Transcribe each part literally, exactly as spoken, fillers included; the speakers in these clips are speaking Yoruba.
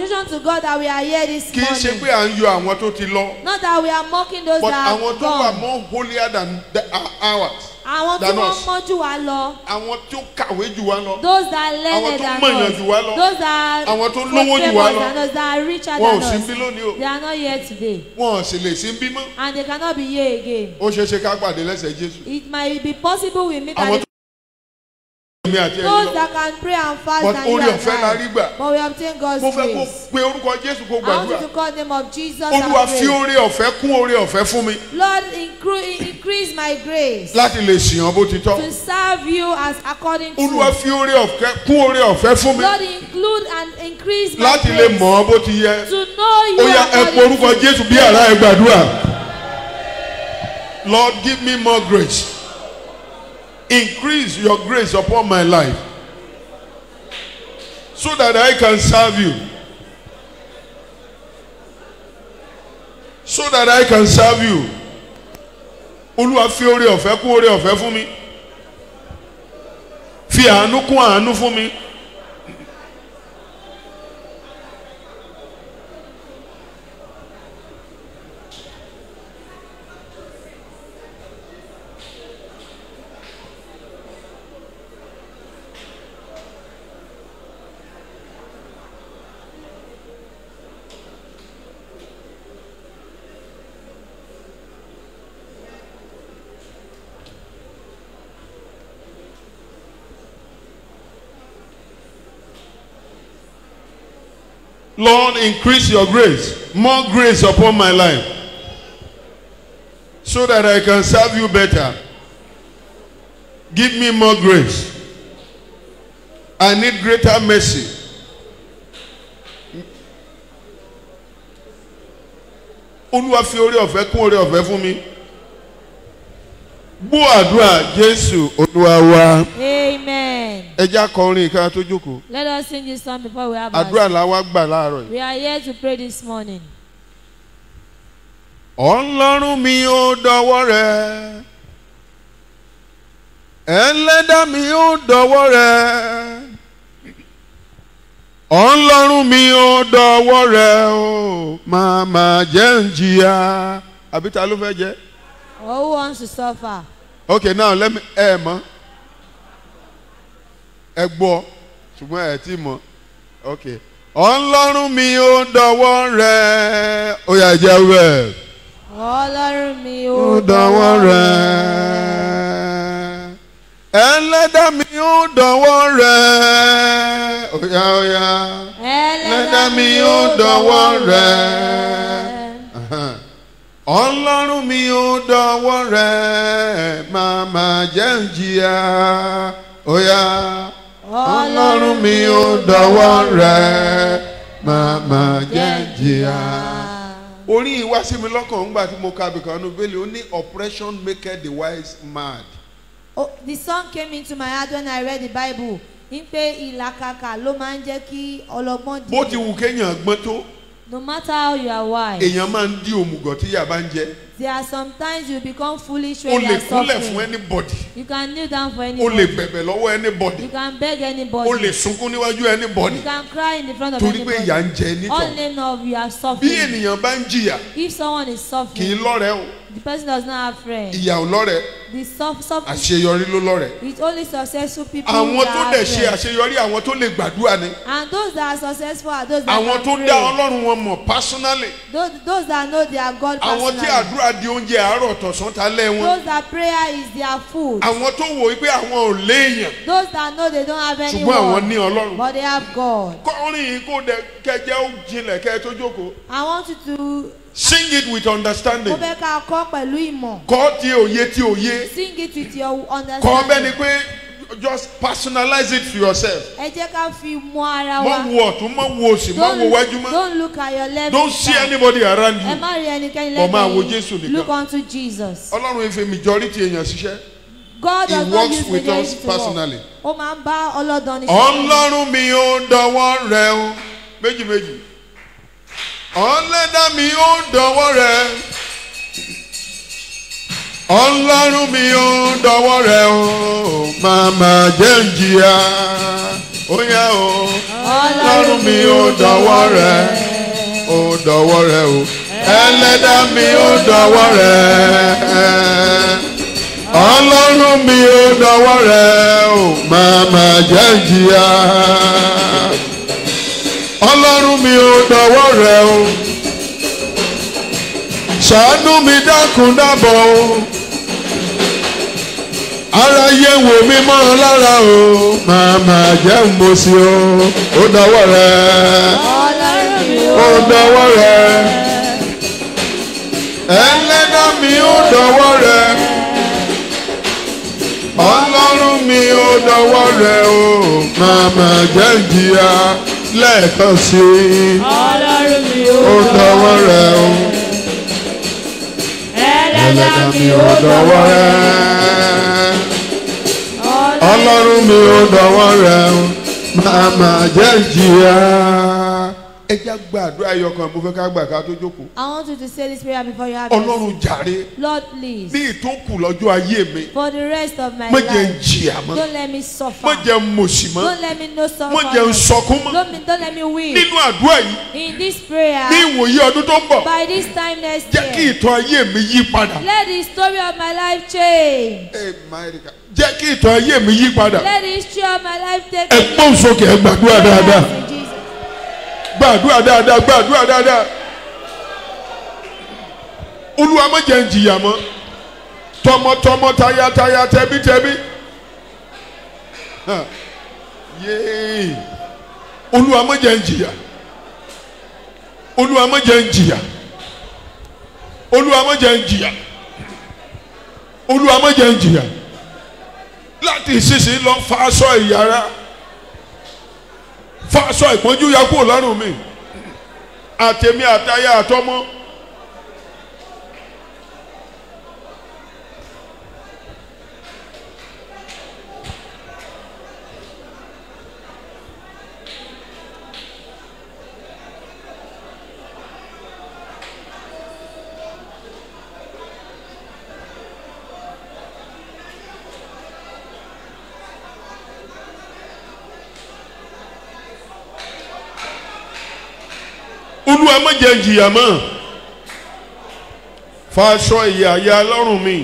Appreciation to God that we are here this Kì í ṣe morning. pé à ń yọ àwọn tó ti lọ. Not that we are mocking those But that àwọn are tó wà gone. more holier than the, uh, ours. Àwọn tí than wọ́n us. mọ́ jù wá lọ. Àwọn tó kàwé jù wá lọ. Those that Àwọn learned tó than mọ̀yàn us. jù wá lọ. Those that Àwọn tó are lówó jù wá lọ. than us, that are richer Wọn ò than sí us. bí lónìí o. They are not here today. Wọn ò sì lè sí bí mọ́. And they cannot be here again. Ó ṣeé ṣe ká pàdé lẹ́sẹ̀ Jésù. It might be possible we meet Àwọn at tó mi àti ẹ̀yin those lọ. that can pray and fast But and you orí and ọ̀fẹ́ la I. rí gbà. But we obtain God's Mo fẹ́ kó grace. pe orúkọ Jésù kó I want you gbàdúrà. to call the name of Jesus Olúwa and fi pray. oore ọ̀fẹ́ kún oore ọ̀fẹ́ fún mi. Lord, incre- increase my grace Láti lè sìn ọ́ bó ti tọ́. to serve you as according to. Olúwa fi oore ọ̀fẹ́ kún oore ọ̀fẹ́ fún mi. Lord, include and increase my Láti lè grace mọ̀ ọ́ bó ti yẹ. to know you Ó yá ẹ pe according orúkọ to. Jésù bí àrá ẹ gbàdúrà. Lord, give me more grace. Increase your grace upon my life so that I can serve you. So that I can serve you. Olúwa fi oore ọ̀fẹ́ kún oore ọ̀fẹ́ fún mi. Fi àánú kún àánú fún mi. Lord, increase your grace, more grace upon my life, so that I can serve you better. Give me more grace. I need greater mercy. Olúwa fi oore ọ̀fẹ́ kún oore ọ̀fẹ́ fún mi. Gbọ́ àdúrà Jésù Olúwa wa. Amen. Ẹ jẹ́ á kọ orin ká tó jókòó. Let us sing this song before we have our Àdúrà la wá gbà láàárọ̀ yìí. We are here to pray this morning. Ọlọ́run mi ó dọwọ́ rẹ. Ẹlẹ́dàá mi ó dọwọ́ rẹ. Ọlọ́run mi ó dọwọ́ rẹ o. Màmá jẹ́ ń jìyà. Àbí ta ló fẹ́ jẹ́? Or who wants to suffer? Okay, now let me ẹ mọ̀. Ẹ gbọ́ ṣùgbọ́n ẹ ti mọ̀. Okay. Ọlọ́run mi ó dọwọ́ rẹ. Ó yá jẹ́ wẹ̀. Ọlọ́run mi Ó ó dọwọ́ rẹ. Ẹlẹ́dàá mi ó dọwọ́ rẹ. Ó yá ó yá. Ẹlẹ́dàá mi ó dọwọ́ rẹ. Ọlọ́run mi ó dọwọ́ rẹ. Màmá jẹ́ ń jìyà. Ó yá. Ọlọ́run mi ó dọwọ́ rẹ. Màmá jẹ́ ń jìyà. Orí ìwá sí mi lọ́kàn ńgbà tí mo ka bìkan nínú bẹ́ẹ̀lì ó ní oppression maketh the wise mad. Oh, the song came into my heart when I read the Bible. Ní pé ìlàkàkà ló máa ń jẹ́ kí ọlọ́gbọ́n Bó ti dìde. wù kéèyàn gbọ́n tó, No matter how you are wise, èèyàn máa ń di òmùgọ̀ tí ìyà bá ń jẹ. there are sometimes you become foolish O when you lè are kúnlẹ̀ fún suffering. anybody. You can kneel down for O lè anybody. bẹ̀bẹ̀ lọ́wọ́ anybody. You can beg O anybody. lè sunkún níwájú anybody. You can cry in the front of Torí pé ìyà anybody. ń jẹ All nítọ̀. name of you are Bí suffering. ènìyàn bá ń jìyà, If someone is kì í suffering, lọ́rẹ̀ẹ́ o. the person does not have friends. Ìyà ò lọ́rẹ̀ẹ́, The suff suffering àṣeyọrí ló lọ́rẹ̀ẹ́. it's only successful people Àwọn that tó have dẹ̀ ṣe friends. àṣeyọrí àwọn tó lè gbàdúrà ni. And those that are successful are those that Àwọn tó can dá pray. Ọlọ́run wọn mọ̀ personally. Those, those that know their God Àwọn tí personally. àdúrà di oúnjẹ àárọ̀ tọ̀sán talẹ́ wọn. Those that prayer is their food. Àwọn tó wò wípé àwọn ò léèyàn Those that know they don't have ṣùgbọ́n àwọn ní anyone, Ọlọ́run. but they have God. Kọrin yìí kó dẹ kẹjẹ ó jinlẹ̀ kẹ tó jókòó. I want you to Sing it with understanding. mo fẹ́ ká kọ́ pẹ̀lú ìmọ̀. Kọ́ tí òye tí òye. Sing it with your Kọ́ bẹ́ẹ̀ understanding. ni pé just personalize it to yourself. Ẹ jẹ́ ká fi mọ ara Má wa. wo ọ̀tún, má wo òsì, má wo Don't, wájú mọ́. don't look at your left. Don't see side. anybody around Ẹ you. má rí ẹnikẹ́ni Kò máa wo lẹ́gbẹ̀ẹ́ Jésù yín. nìkan. Look unto Jesus. Ọlọ́run ìfẹ́ majority èèyàn ṣiṣẹ́. God He does not works use with majority us to work. personally. Ó máa ń bá ọlọ́dọ̀ ní Ọlọ́run mi ó dọwọ́ rẹ o. Méjì méjì. Ọlẹ́dàá mi ó dọwọ́ rẹ. Ọlọ́run mi ó dọwọ́ rẹ o. Màmá jẹ́ ń jìyà. Ó yá o. ọlọ́run mi ó dọwọ́ rẹ̀ ó dọwọ́ rẹ̀ o ẹlẹ́dà mi ó dọwọ́ rẹ̀ ọlọ́run mi ó dọwọ́ rẹ̀ o màmá jẹ́ jìyà ọlọ́run mi ó dọwọ́ rẹ̀ o ṣàánú mi dákun dábọ̀ o ara yẹ wò mí mọ́ lára o màmá jẹ́ mo sí o ó dọwọ́ rẹ̀ ó dọwọ́ rẹ̀ ẹlẹ́dà mi ó dọwọ́ rẹ̀ ọlọ́run mi ó dọwọ́ rẹ̀ o màmá jẹ́ jìyà lẹ́ẹ̀kan sí i ọlọ́run mi ó dọwọ́ rẹ̀ o ẹlẹ́dà mi ó dọwọ́ rẹ̀ ọlọ́run mi ó dọwọ́ rẹ̀ o màmá jẹ́ jìyà. ẹ jẹ́ gbàdúrà ẹyọkan mo fẹ́ ká gbà ká tó jókòó. I want you to say this prayer before you have your ọlọ́run jàre Lord, please, ní ìtúnkù lọ́jọ́ ayé mi for the rest of my má jẹ́ ń life, jìyà mọ́ don't let me suffer. má jẹ́ ń mòṣì mọ́ Don't let me know má jẹ́ ń suffer. sọkún mọ́ Don't, don't let me weep. nínú àdúrà yìí In this prayer, ní ìwòye ọdún tó ń bọ̀ by this time next jẹ́ kí year, ìtàn ayé mi yí padà. let the story of my life change. Ẹ máa rí ká. jẹ́ kí ìtàn ayé mi yí padà. Let the history of my life take ẹ gbóhùn sókè ẹ gbàdúrà dáadáa in Jesus. gbàdúrà dáadáa gbàdúrà dáadáa. Olúwa má jẹ́ ń jìyà mọ́ tọmọtọmọ tayátayá tẹbítẹbí. Hàn. Yéé. Olúwa má jẹ́ ń jìyà Olúwa má jẹ́ ń jìyà Olúwa má jẹ́ ń jìyà Olúwa má jẹ́ ń jìyà láti ìsinsìnyí lọ fa aṣọ ìyàrá fa aṣọ ìpọ́njú ya kúrò lọ́rùn mi àtẹ̀mí àtayá àtọmọ. Olúwa má jẹ́ jìyà mọ́ fa aṣọ ìyà ya lọ́rùn mi.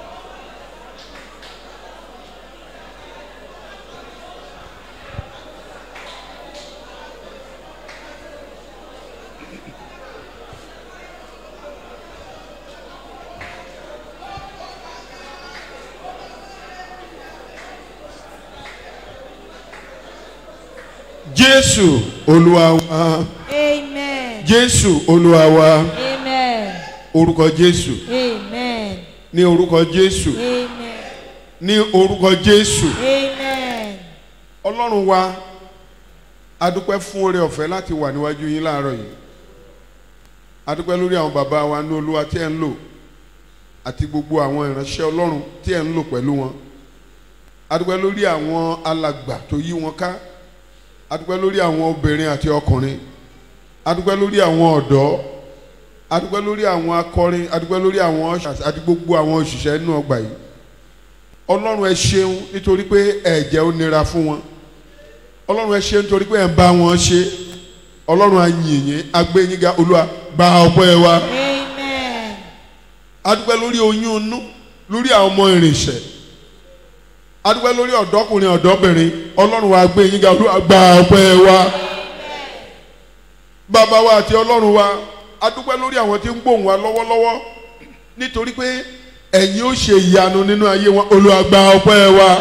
Jésù Olúwa wa. Amen. Jésù Olúwa wa. Amen. Orúkọ Jésù. Amen. Ní orúkọ Jésù. Amen. Ní orúkọ Jésù. Amen. Ọlọ́run wa a dúpẹ́ fún oore ọ̀fẹ́ láti wà níwájú yín láàárọ̀ yìí. A dúpẹ́ lórí àwọn bàbá wa ní Olúwa tí ẹ ń lò àti gbogbo àwọn ìránṣẹ́ Ọlọ́run tí ẹ ń lò pẹ̀lú wọn. A dúpẹ́ lórí àwọn alàgbà tó yí wọn ká. A dúpẹ́ lórí àwọn obìnrin àti ọkùnrin. A dúpẹ́ lórí àwọn ọ̀dọ́. A dúpẹ́ lórí àwọn akọrin. A dúpẹ́ lórí àwọn ushers àti gbogbo àwọn òṣìṣẹ́ nínú ọgbà yìí. Ọlọ́run ẹ ṣeun nítorí pé ẹ jẹ́ ó nira fún wọn. Ọlọ́run ẹ ṣe nítorí pé ẹ ń bá wọn ṣe. Ọlọ́run a yìn yín a gbé yín ga Olúwa gba ọpẹ́ wa. Amen. A dúpẹ́ lórí oyún inú lórí àwọn ọmọ ìrìnsẹ̀. A dúpẹ́ lórí ọ̀dọ́kùnrin ọ̀dọ́bìnrin Ọlọ́run wa gbé yín ga Olúwa gba ọpẹ́ wa. Bàbá wa àti Ọlọ́run wa a dúpẹ́ lórí àwọn tí ń gbóhùn wa lọ́wọ́lọ́wọ́ nítorí pé ẹ̀yin ó ṣe ìyanu nínú ayé wọn Olúwa gba ọpẹ́ wa.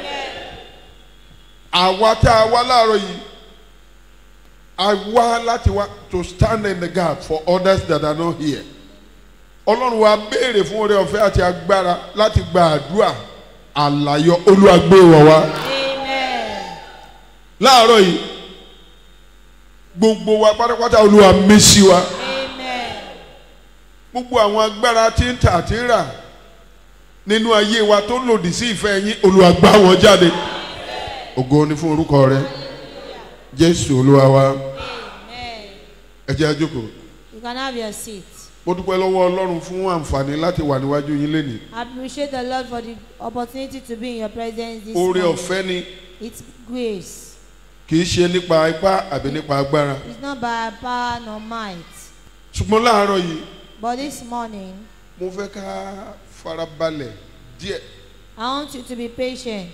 Àwa tá a wá láàárọ̀ yìí a wá láti wá to stand in the gap for others that are not here. Ọlọ́run wa béèrè fún oore ọ̀fẹ́ àti agbára láti gba àdúrà àlàyọ Olúwa gbé wọ̀ wá. Amen. Láàárọ̀ yìí gbogbo wa pátápátá Olúwa mí sí wa. Amen. Gbogbo àwọn agbára tí ń tà àti rà nínú ayé wa tó lòdì sí ìfẹ́ yín Olúwa gbá wọn jáde. Ògo ni fún orúkọ rẹ Jésù Olúwa wa. Amen. Ẹ jẹ́ a jókòó. You can have your seat. Mo dúpẹ́ lọ́wọ́ Ọlọ́run fún àǹfààní láti wà níwájú yín lénìí. I appreciate the Lord for the opportunity to be in your presence this Oore morning. ọ̀fẹ́ ni It's grace. kì í ṣe nípa ipá àbí nípa agbára. It's not by power nor might. ṣùgbọ́n láàárọ̀ yìí But this morning, mo fẹ́ ká farabalẹ̀ díẹ̀. I want you to be patient.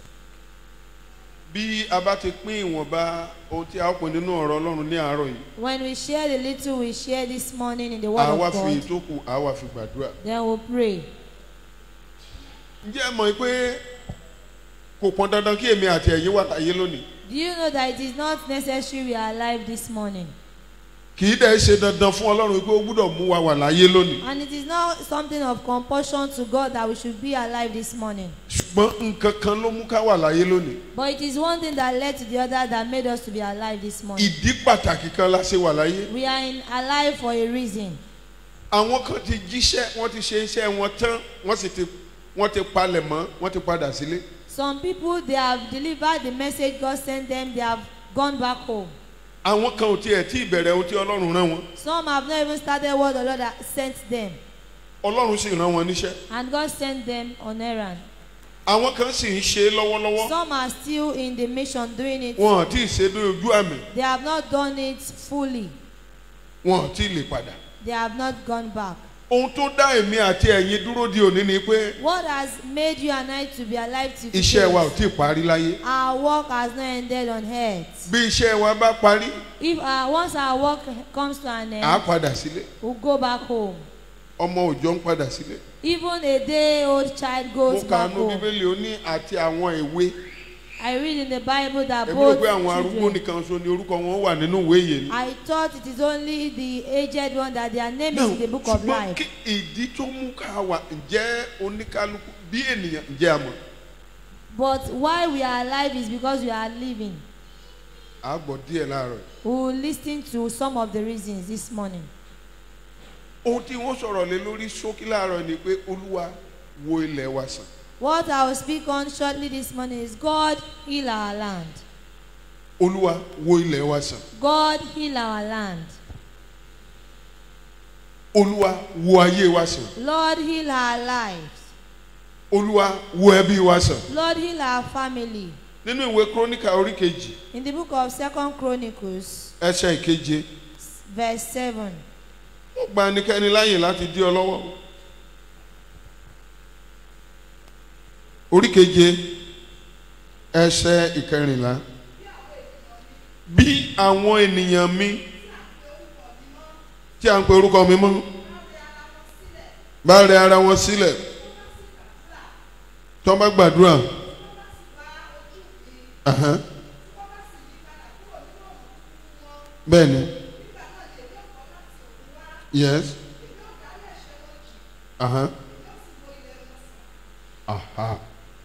bí a bá ti pín ìwọ̀nba ohun tí a ó pín nínú ọ̀rọ̀ Ọlọ́run ní àárọ̀ yìí. When we share the little we share this morning in the word àwa of fi God, ìtókù àwa fi gbàdúrà. then we'll pray. ǹjẹ́ ẹ mọ̀ pé kò pọn dandan kí èmi àti ẹ̀yin wà láyé lónìí. Do you know that it is not necessary we are alive this morning? kì í dẹ̀ ṣe dandan fún Ọlọ́run pé ó gbúdọ̀ mú wa wà láyé lónìí. And it is not something of compulsion to God that we should be alive this morning. ṣùgbọ́n nǹkan kan ló mú ká wà láyé lónìí. But it is one thing that led to the other that made us to be alive this morning. ìdí pàtàkì kan la ṣe wà láyé. We are in alive for a reason. àwọn kan ti jíṣẹ́ wọ́n ti ṣe iṣẹ́ wọn tán wọ́n sì ti wọ́n ti palẹ̀ mọ́ wọ́n ti padà sílé. Some people, they have delivered the message God sent them, they have gone back home. àwọn kan ò tiẹ̀ tí ìbẹ̀rẹ̀ ohun tí Ọlọ́run rán wọn. Some have not even started what the Lord has sent them. Ọlọ́run sì rán wọn níṣẹ́. And God sent them on errand. àwọn kan sì ń ṣe lọ́wọ́lọ́wọ́. Some are still in the mission doing it. wọn ò tí ì ṣe dé ojú àmì. They have not done it fully. wọn ò tí ì lè padà. They have not gone back. ohun tó dá èmi àti ẹ̀yin dúró di òní ni pé What has made you and I to be alive today? iṣẹ́ wa ò tí ì parí láyé. Our work has not ended on earth. bí iṣẹ́ wa bá parí If uh, once our work comes to an à á end, padà sílé. we'll go back home. ọmọ òòjọ́ ń padà sílé. Even a day-old child mo goes kà back nú home. bíbélì ó ní àti àwọn èwe. I read in the Bible that èmi rò both pé àwọn arúgbó children. nìkan so ni orúkọ wọn wà nínú ìwé yìí ni. I thought it is only the aged one that their name Now, is in the book of ṣùgbọ́n life. kí ìdí tó mú ká wà ǹjẹ́ oníkálukú bí ènìyàn ǹjẹ́ a mọ̀. But why we are alive is because we are living. a gbọ́ díẹ̀ láàárọ̀ yìí. We will listen to some of the reasons this morning. ohun tí wọ́n sọ̀rọ̀ lé lórí ṣókí láàárọ̀ ni pé Olúwa wo ilẹ̀ wa sàn. What I will speak on shortly this morning is God heal our land. Olúwa wo ilẹ̀ wa sàn. God heal our land. Olúwa wo ayé wa sàn. Lord heal our lives. Olúwa wo ẹbí wa sàn. Lord heal our family. nínú ìwé Kíróníkà orí kejì In the book of Second Chronicles, ẹsẹ̀ ìkeje verse seven. ó gba ẹnikẹ́ni láàyè láti dí ọ lọ́wọ́. orí keje ẹsẹ̀ ìkẹrìnlá. bí àwọn ènìyàn mi tí a ń pe orúkọ mi mọ́ bá rẹ ara wọn sílẹ̀ tó bá gbàdúrà Aha. bẹ́ẹ̀ ni yes Aha. Aha.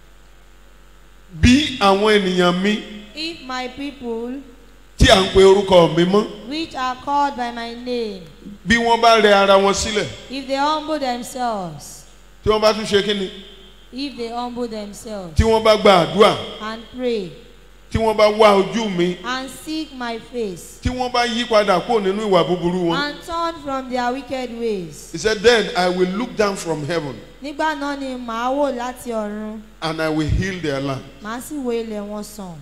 bí àwọn ènìyàn mi If my people, tí a ń pe orúkọ mi mọ́ which are called by my name, bí wọ́n bá rẹ ara wọn sílẹ̀ if they humble themselves, tí wọ́n bá tún ṣe kí ni if they humble themselves tí wọ́n bá gba àdúrà and pray tí wọ́n bá wá ojú mi and seek my face tí wọ́n bá yí padà kúrò nínú ìwà búburú wọn. and turn from their wicked ways. He said then I will look down from heaven Nígbà náà ni màá wò láti ọ̀run, and I will heal their land. màá sì wo ilẹ̀ wọn sàn.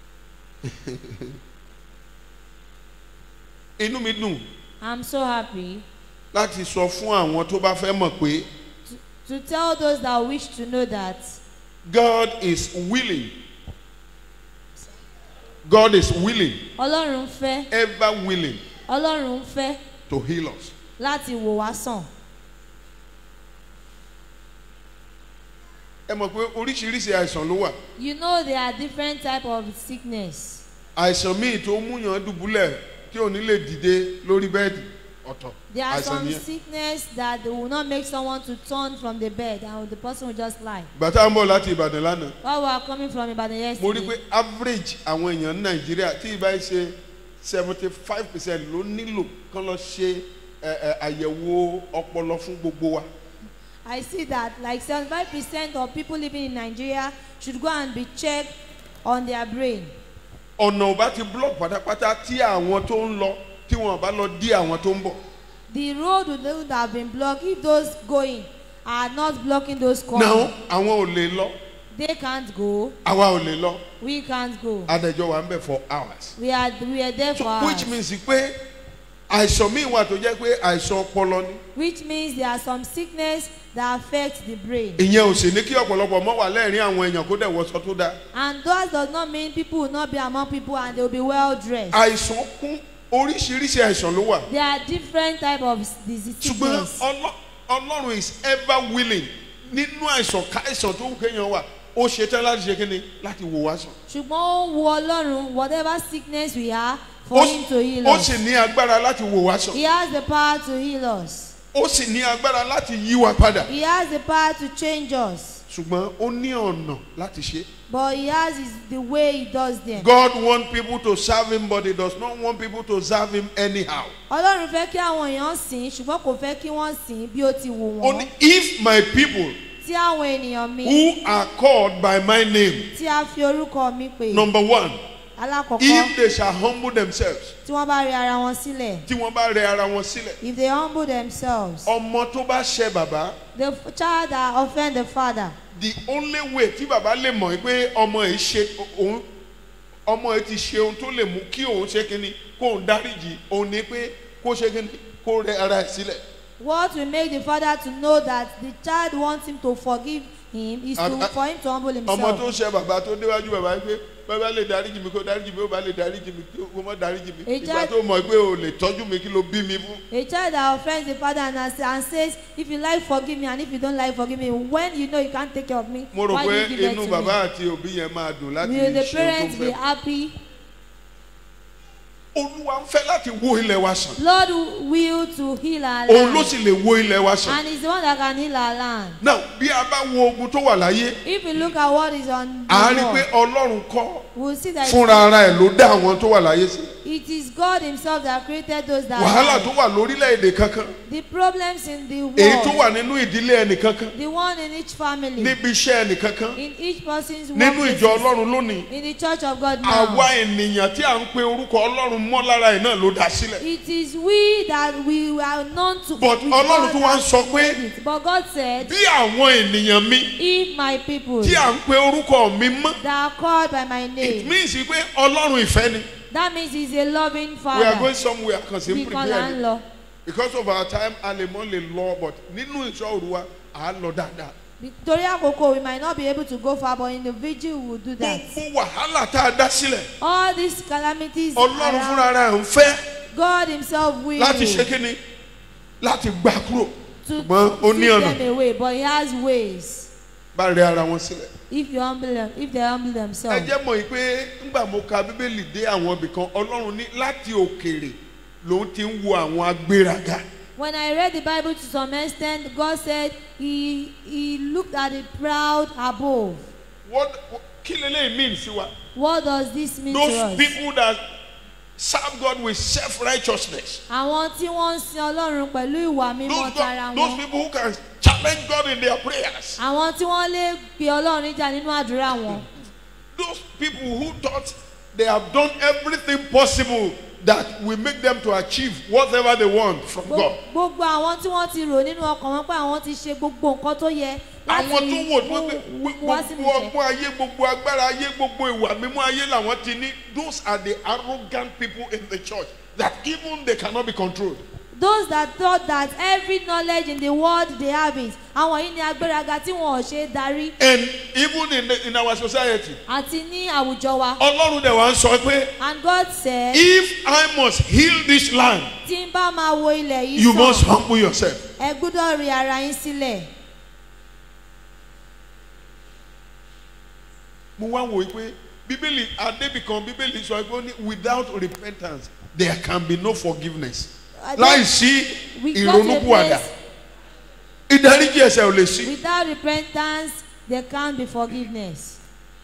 inú mi dùn I'm so happy láti sọ fún àwọn tó bá fẹ́ mọ̀ pé to tell those that wish to know that God is willing. God is willing, Ọlọ́run fẹ́, ever willing Ọlọ́run fẹ́ to heal us. láti wò wá sàn. Ẹ mọ̀ pé oríṣiríṣi àìsàn ló wà. You know there are different type of sickness. Àìsàn míì tó múyàn dùbúlẹ̀ tí ò ní lè dìde lórí bẹ́ẹ̀dì ọ̀tọ̀. There are Àìsàn some nìyẹn. sickness that will not make someone to turn from the bed and the person will just lie. Gbàtà ń bọ̀ láti Ìbàdàn lánàá. While we are coming from Ibadan Mo rí pé yesterday, average àwọn èèyàn ní Nàìjíríà tí ìbá ṣe seventy five percent ló nílò kán lọ ṣe ẹ, ẹ, àyẹ̀wò ọpọlọ fún gbogbo wa. I see that like seventy-five percent of people living in Nigeria should go and be checked on their brain. Ọ̀nà ò bá ti block pátápátá tí àwọn tó ń lọ tí wọn bá lọ dí àwọn tó ń bọ̀. The road would have been blocked if those going are not blocking those coming. Now àwọn ò lè lọ They can't go. àwa ò lè lọ. We can't go. Adẹjọ́ wà ń bẹ̀ for hours. We are we are there for So, hours. which means pé àìsàn míì wà tó jẹ́ pé àìsàn ọpọlọ ni. Which means there are some sickness that affect the brain. Ìyẹn ò sì ní kí ọ̀pọ̀lọpọ̀ mọ́ wà lẹ́rìn àwọn èèyàn kó dẹ̀ wọṣọ tó dáa. And that does not mean people will not be among people and they will be well dressed. Àìsàn kún oríṣiríṣi àìsàn ló wà. There are different type of disease. Ṣùgbọ́n Ọlọ́- Ọlọ́run is ever willing nínú àìsàn káìsàn tó ń kéèyàn wà ó ṣetán láti ṣe kíni láti wò wá sàn. Ṣùgbọ́n ó wo Ọlọ́run whatever sickness we have for him to heal Ó us. sì ní agbára láti wò wá sàn. He has the power to heal us. Ó sì ní agbára láti yí wa padà. He has the power to change us. Ṣùgbọ́n ó ní ọ̀nà láti ṣe. But he has his, the way he does them. God wants people to serve him but he does not want people to serve him anyhow. Ọlọ́run fẹ́ kí àwọn èèyàn sìn ṣùgbọ́n kò fẹ́ kí wọ́n sìn bí ó ti wù wọ́n. Only if my people Tí àwọn ènìyàn mi who are called by my name, tí a fi orúkọ mi pè. number one, Alákọ̀ọ́kọ́ if they shall humble themselves, tí wọ́n bá rẹ ara wọn sílẹ̀. tí wọ́n bá rẹ ara wọn sílẹ̀, If they humble themselves. ọmọ tó bá ṣẹ̀ bàbá, The f- child that offend the father. the only way tí bàbá lè mọ̀ pé ọmọ yìí ṣe òun ọmọ yìí ti ṣe ohun tó lè mú kí òun ṣe kínní kó òun dáríjì òun ní pé kó ṣe kínní kó rẹ ara ẹ̀ sílẹ̀. What will make the father to know that the child wants him to forgive him is to, Ab- ab- for him to humble ọmọ tó himself. ṣẹ̀ bàbá tó déwájú bàbá yìí pé bàbá lè dáríjì mi kó dáríjì mi ó bá lè dáríjì mi kó má dáríjì mi A ìgbà child- tó mọ̀ pé o lè tọ́jú mi kí ló bí mi fún. A child that offends the father and, as- and says, if you like, forgive me, and if you don't like, forgive me. When you know you can't take care of me, mo rò why pé do you give inú it to bàbá me? àti òbí yẹn máa dùn láti Will the ṣe ohun parents tó be fẹ́. happy? Olúwa ń fẹ́ láti wo ilẹ̀ wa sàn. Lord will to heal our Òun ló land. sì lè wo ilẹ̀ wa sàn. And he's the one that can heal our land. Now bí a bá wo ogun tó wà láyé, If you look at what is on à á rí the i pé wall, Ọlọ́run kọ́ we'll see that fúnra ara ẹ̀ ló dá àwọn tó wà láyé sí. it is God himself that created those that Wàhálà died. tó wà lórílẹ̀‐èdè kankan, The problems in the èyí tó world, wà nínú ìdílé ẹnì kankan, the one in each family, níbi iṣẹ́ ẹnì kankan, in each person's nínú ìjọ workplaces, Ọlọ́run lónìí. in the church of God now. Àwa ènìyàn tí à ń pe orúkọ Ọlọ́run mọ́ lára ẹ̀ náà ló dá sílẹ̀. It is we that we are known to. But with Ọlọ́run God tún wá ń that sọ pé made it. But God said, bí àwọn ènìyàn mi if my people tí à ń pe orúkọ mi mọ́, that are called by my it name, means pé Ọlọ́run ìfẹ́ ni. that means he's a loving We are going father. somewhere kan sí Bí kan là prepare ń ni. lọ. Because of our time a lè mọ́ lè lọ but nínú ìṣọ́ òru wa à á lọ dáadáa. Torí àkókò, we might not be able to go far, but in the vigil we will do that. Gbogbo wàhálà tá a dá sílẹ̀, All these calamities Ọlọ́run around, fúnra rẹ̀ ń fẹ́ God himself will láti ṣe kí ni láti gbà kúrò. to Ṣùgbọ́n ó ní take ọ̀nà. them away, but he has ways. Bá rẹ ara wọn sílẹ̀. If you humble them, if they humble Ẹ themselves. jẹ́ mọ̀ yìí pé ńgbà mo ka Bíbélì dé àwọn ibì kan Ọlọ́run ní láti òkèèrè lòun ti ń wo àwọn agbéraga. When I read the Bible to some extent, God said he he looked at the proud above. What kí leléyìí mean sí wa? What does this mean to Those us? people that serve God with self-righteousness. Àwọn tí wọ́n ń sin Ọlọ́run pẹ̀lú ìwà mímọ́ Those, tara God, those wọn. people who can challenge God in their prayers. Àwọn tí wọ́n lè pe Ọlọ́run níjà nínú àdúrà wọn. Those people who thought they have done everything possible that will make them to achieve whatever they want from God. Gbogbo àwọn tí wọ́n ti rò nínú ọkàn wọn pé àwọn ti ṣe gbogbo nǹkan tó yẹ láti Àwọn tó wò tó pé mú wá sínú gbogbo ìṣẹ́. ọgbọ́n ayé gbogbo agbára ayé gbogbo ìwà mímọ́ ayé làwọn ti ní. Those are the arrogant people in the church that even they cannot be controlled. Those that thought that every knowledge in the world they have it. Àwọn yìí ni agbéraga tí wọn ò ṣe é darí. And even in, the, in our society, Àti ní àwùjọ wa. Ọlọ́run dẹ̀ wá ń sọ pé And God said, if I must heal this land, tí n bá máa wo ilẹ̀ yìí you must sàn, humble yourself. ẹ gbúdọ̀ rí ara yín sílẹ̀. Mo wá wò ó pé Bíbélì Adébìkan Bíbélì sọ pé ó ní without repentance there can be no forgiveness. Láì sí We got to a ìrònúpìwàdà, place, ìdáríjì ẹ̀ṣẹ̀ ò lè sí. without repentance, there can't be forgiveness.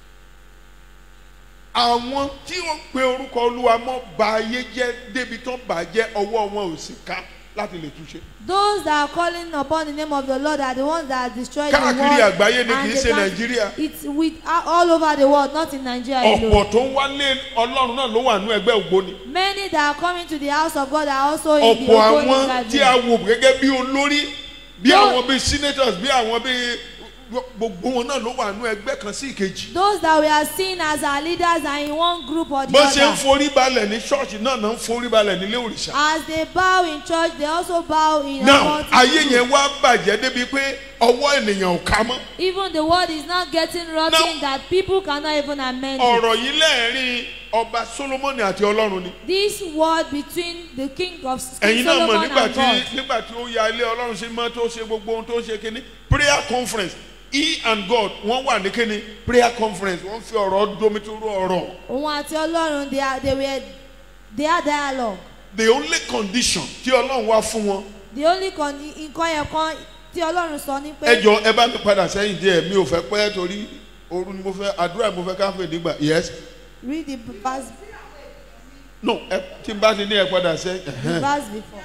Àwọn tí wọ́n pe orúkọ Olúwa mọ́ bà ayé jẹ́ débi tán bà jẹ́ ọwọ́ wọn ò sì ká láti lè túnṣe. Those that are calling upon the name of the Lord are the ones that destroy the world. Káàkiri àgbáyé ni and kì í they ṣe can't- Nàìjíríà. It's with all over the world, not in Nigeria alone. Ọ̀pọ̀ tó ń wálé Ọlọ́run náà ló wà nínú ẹgbẹ́ ògbóni. Many that are coming to the house of God are also in the Ọ̀pọ̀ Ogoni àwọn tí a gathering. wò gẹ́gẹ́ bí olórí bí No. àwọn bíi senators bí àwọn bíi gbogbo wọn náà ló wà nínú ẹgbẹ́ kan sí ìkejì. Those that we are seen as our leaders are in one group or the bó ṣe ń other. forí balẹ̀ ní ṣọ́ọ̀ṣì náà náà ń forí balẹ̀ nílé òrìṣà. As they bow in church, they also bow in now a ayé multitude. yẹn wá bàjẹ́ débi pé ọwọ́ ènìyàn ò ká mọ́. Even the word is not getting rotten Now- that people cannot even amend it. ọ̀rọ̀ yìí lẹ́ẹ̀rin ọba Solomoni àti Ọlọ́run ni. This word between the king of ẹ̀yin King náà mọ̀ Solomon nígbà and tí God. nígbà tí ó ya ilé Ọlọ́run ṣe mọ́ tó ṣe gbogbo ohun tó ṣe kíní prayer conference he and God wọ́n wà ní kíní prayer conference wọ́n fi ọ̀rọ̀ domitoro ọ̀rọ̀. Òun àti Ọlọ́run they are they were their dialogue. the only condition tí Ọlọ́run wá fún wọn. The only con nǹkan yẹn kan tí Ọlọ́run sọ ni ẹ pé. jọ ẹ bá mi padà sẹ́yìn díẹ̀ mi ò fẹ́ pẹ́ torí òru ni mo fẹ́ àdúrà mo fẹ́ káfíń nígbà yes Read the verse, no ẹ tí n bá ti ní ẹ padà the sẹ́yìn. verse before.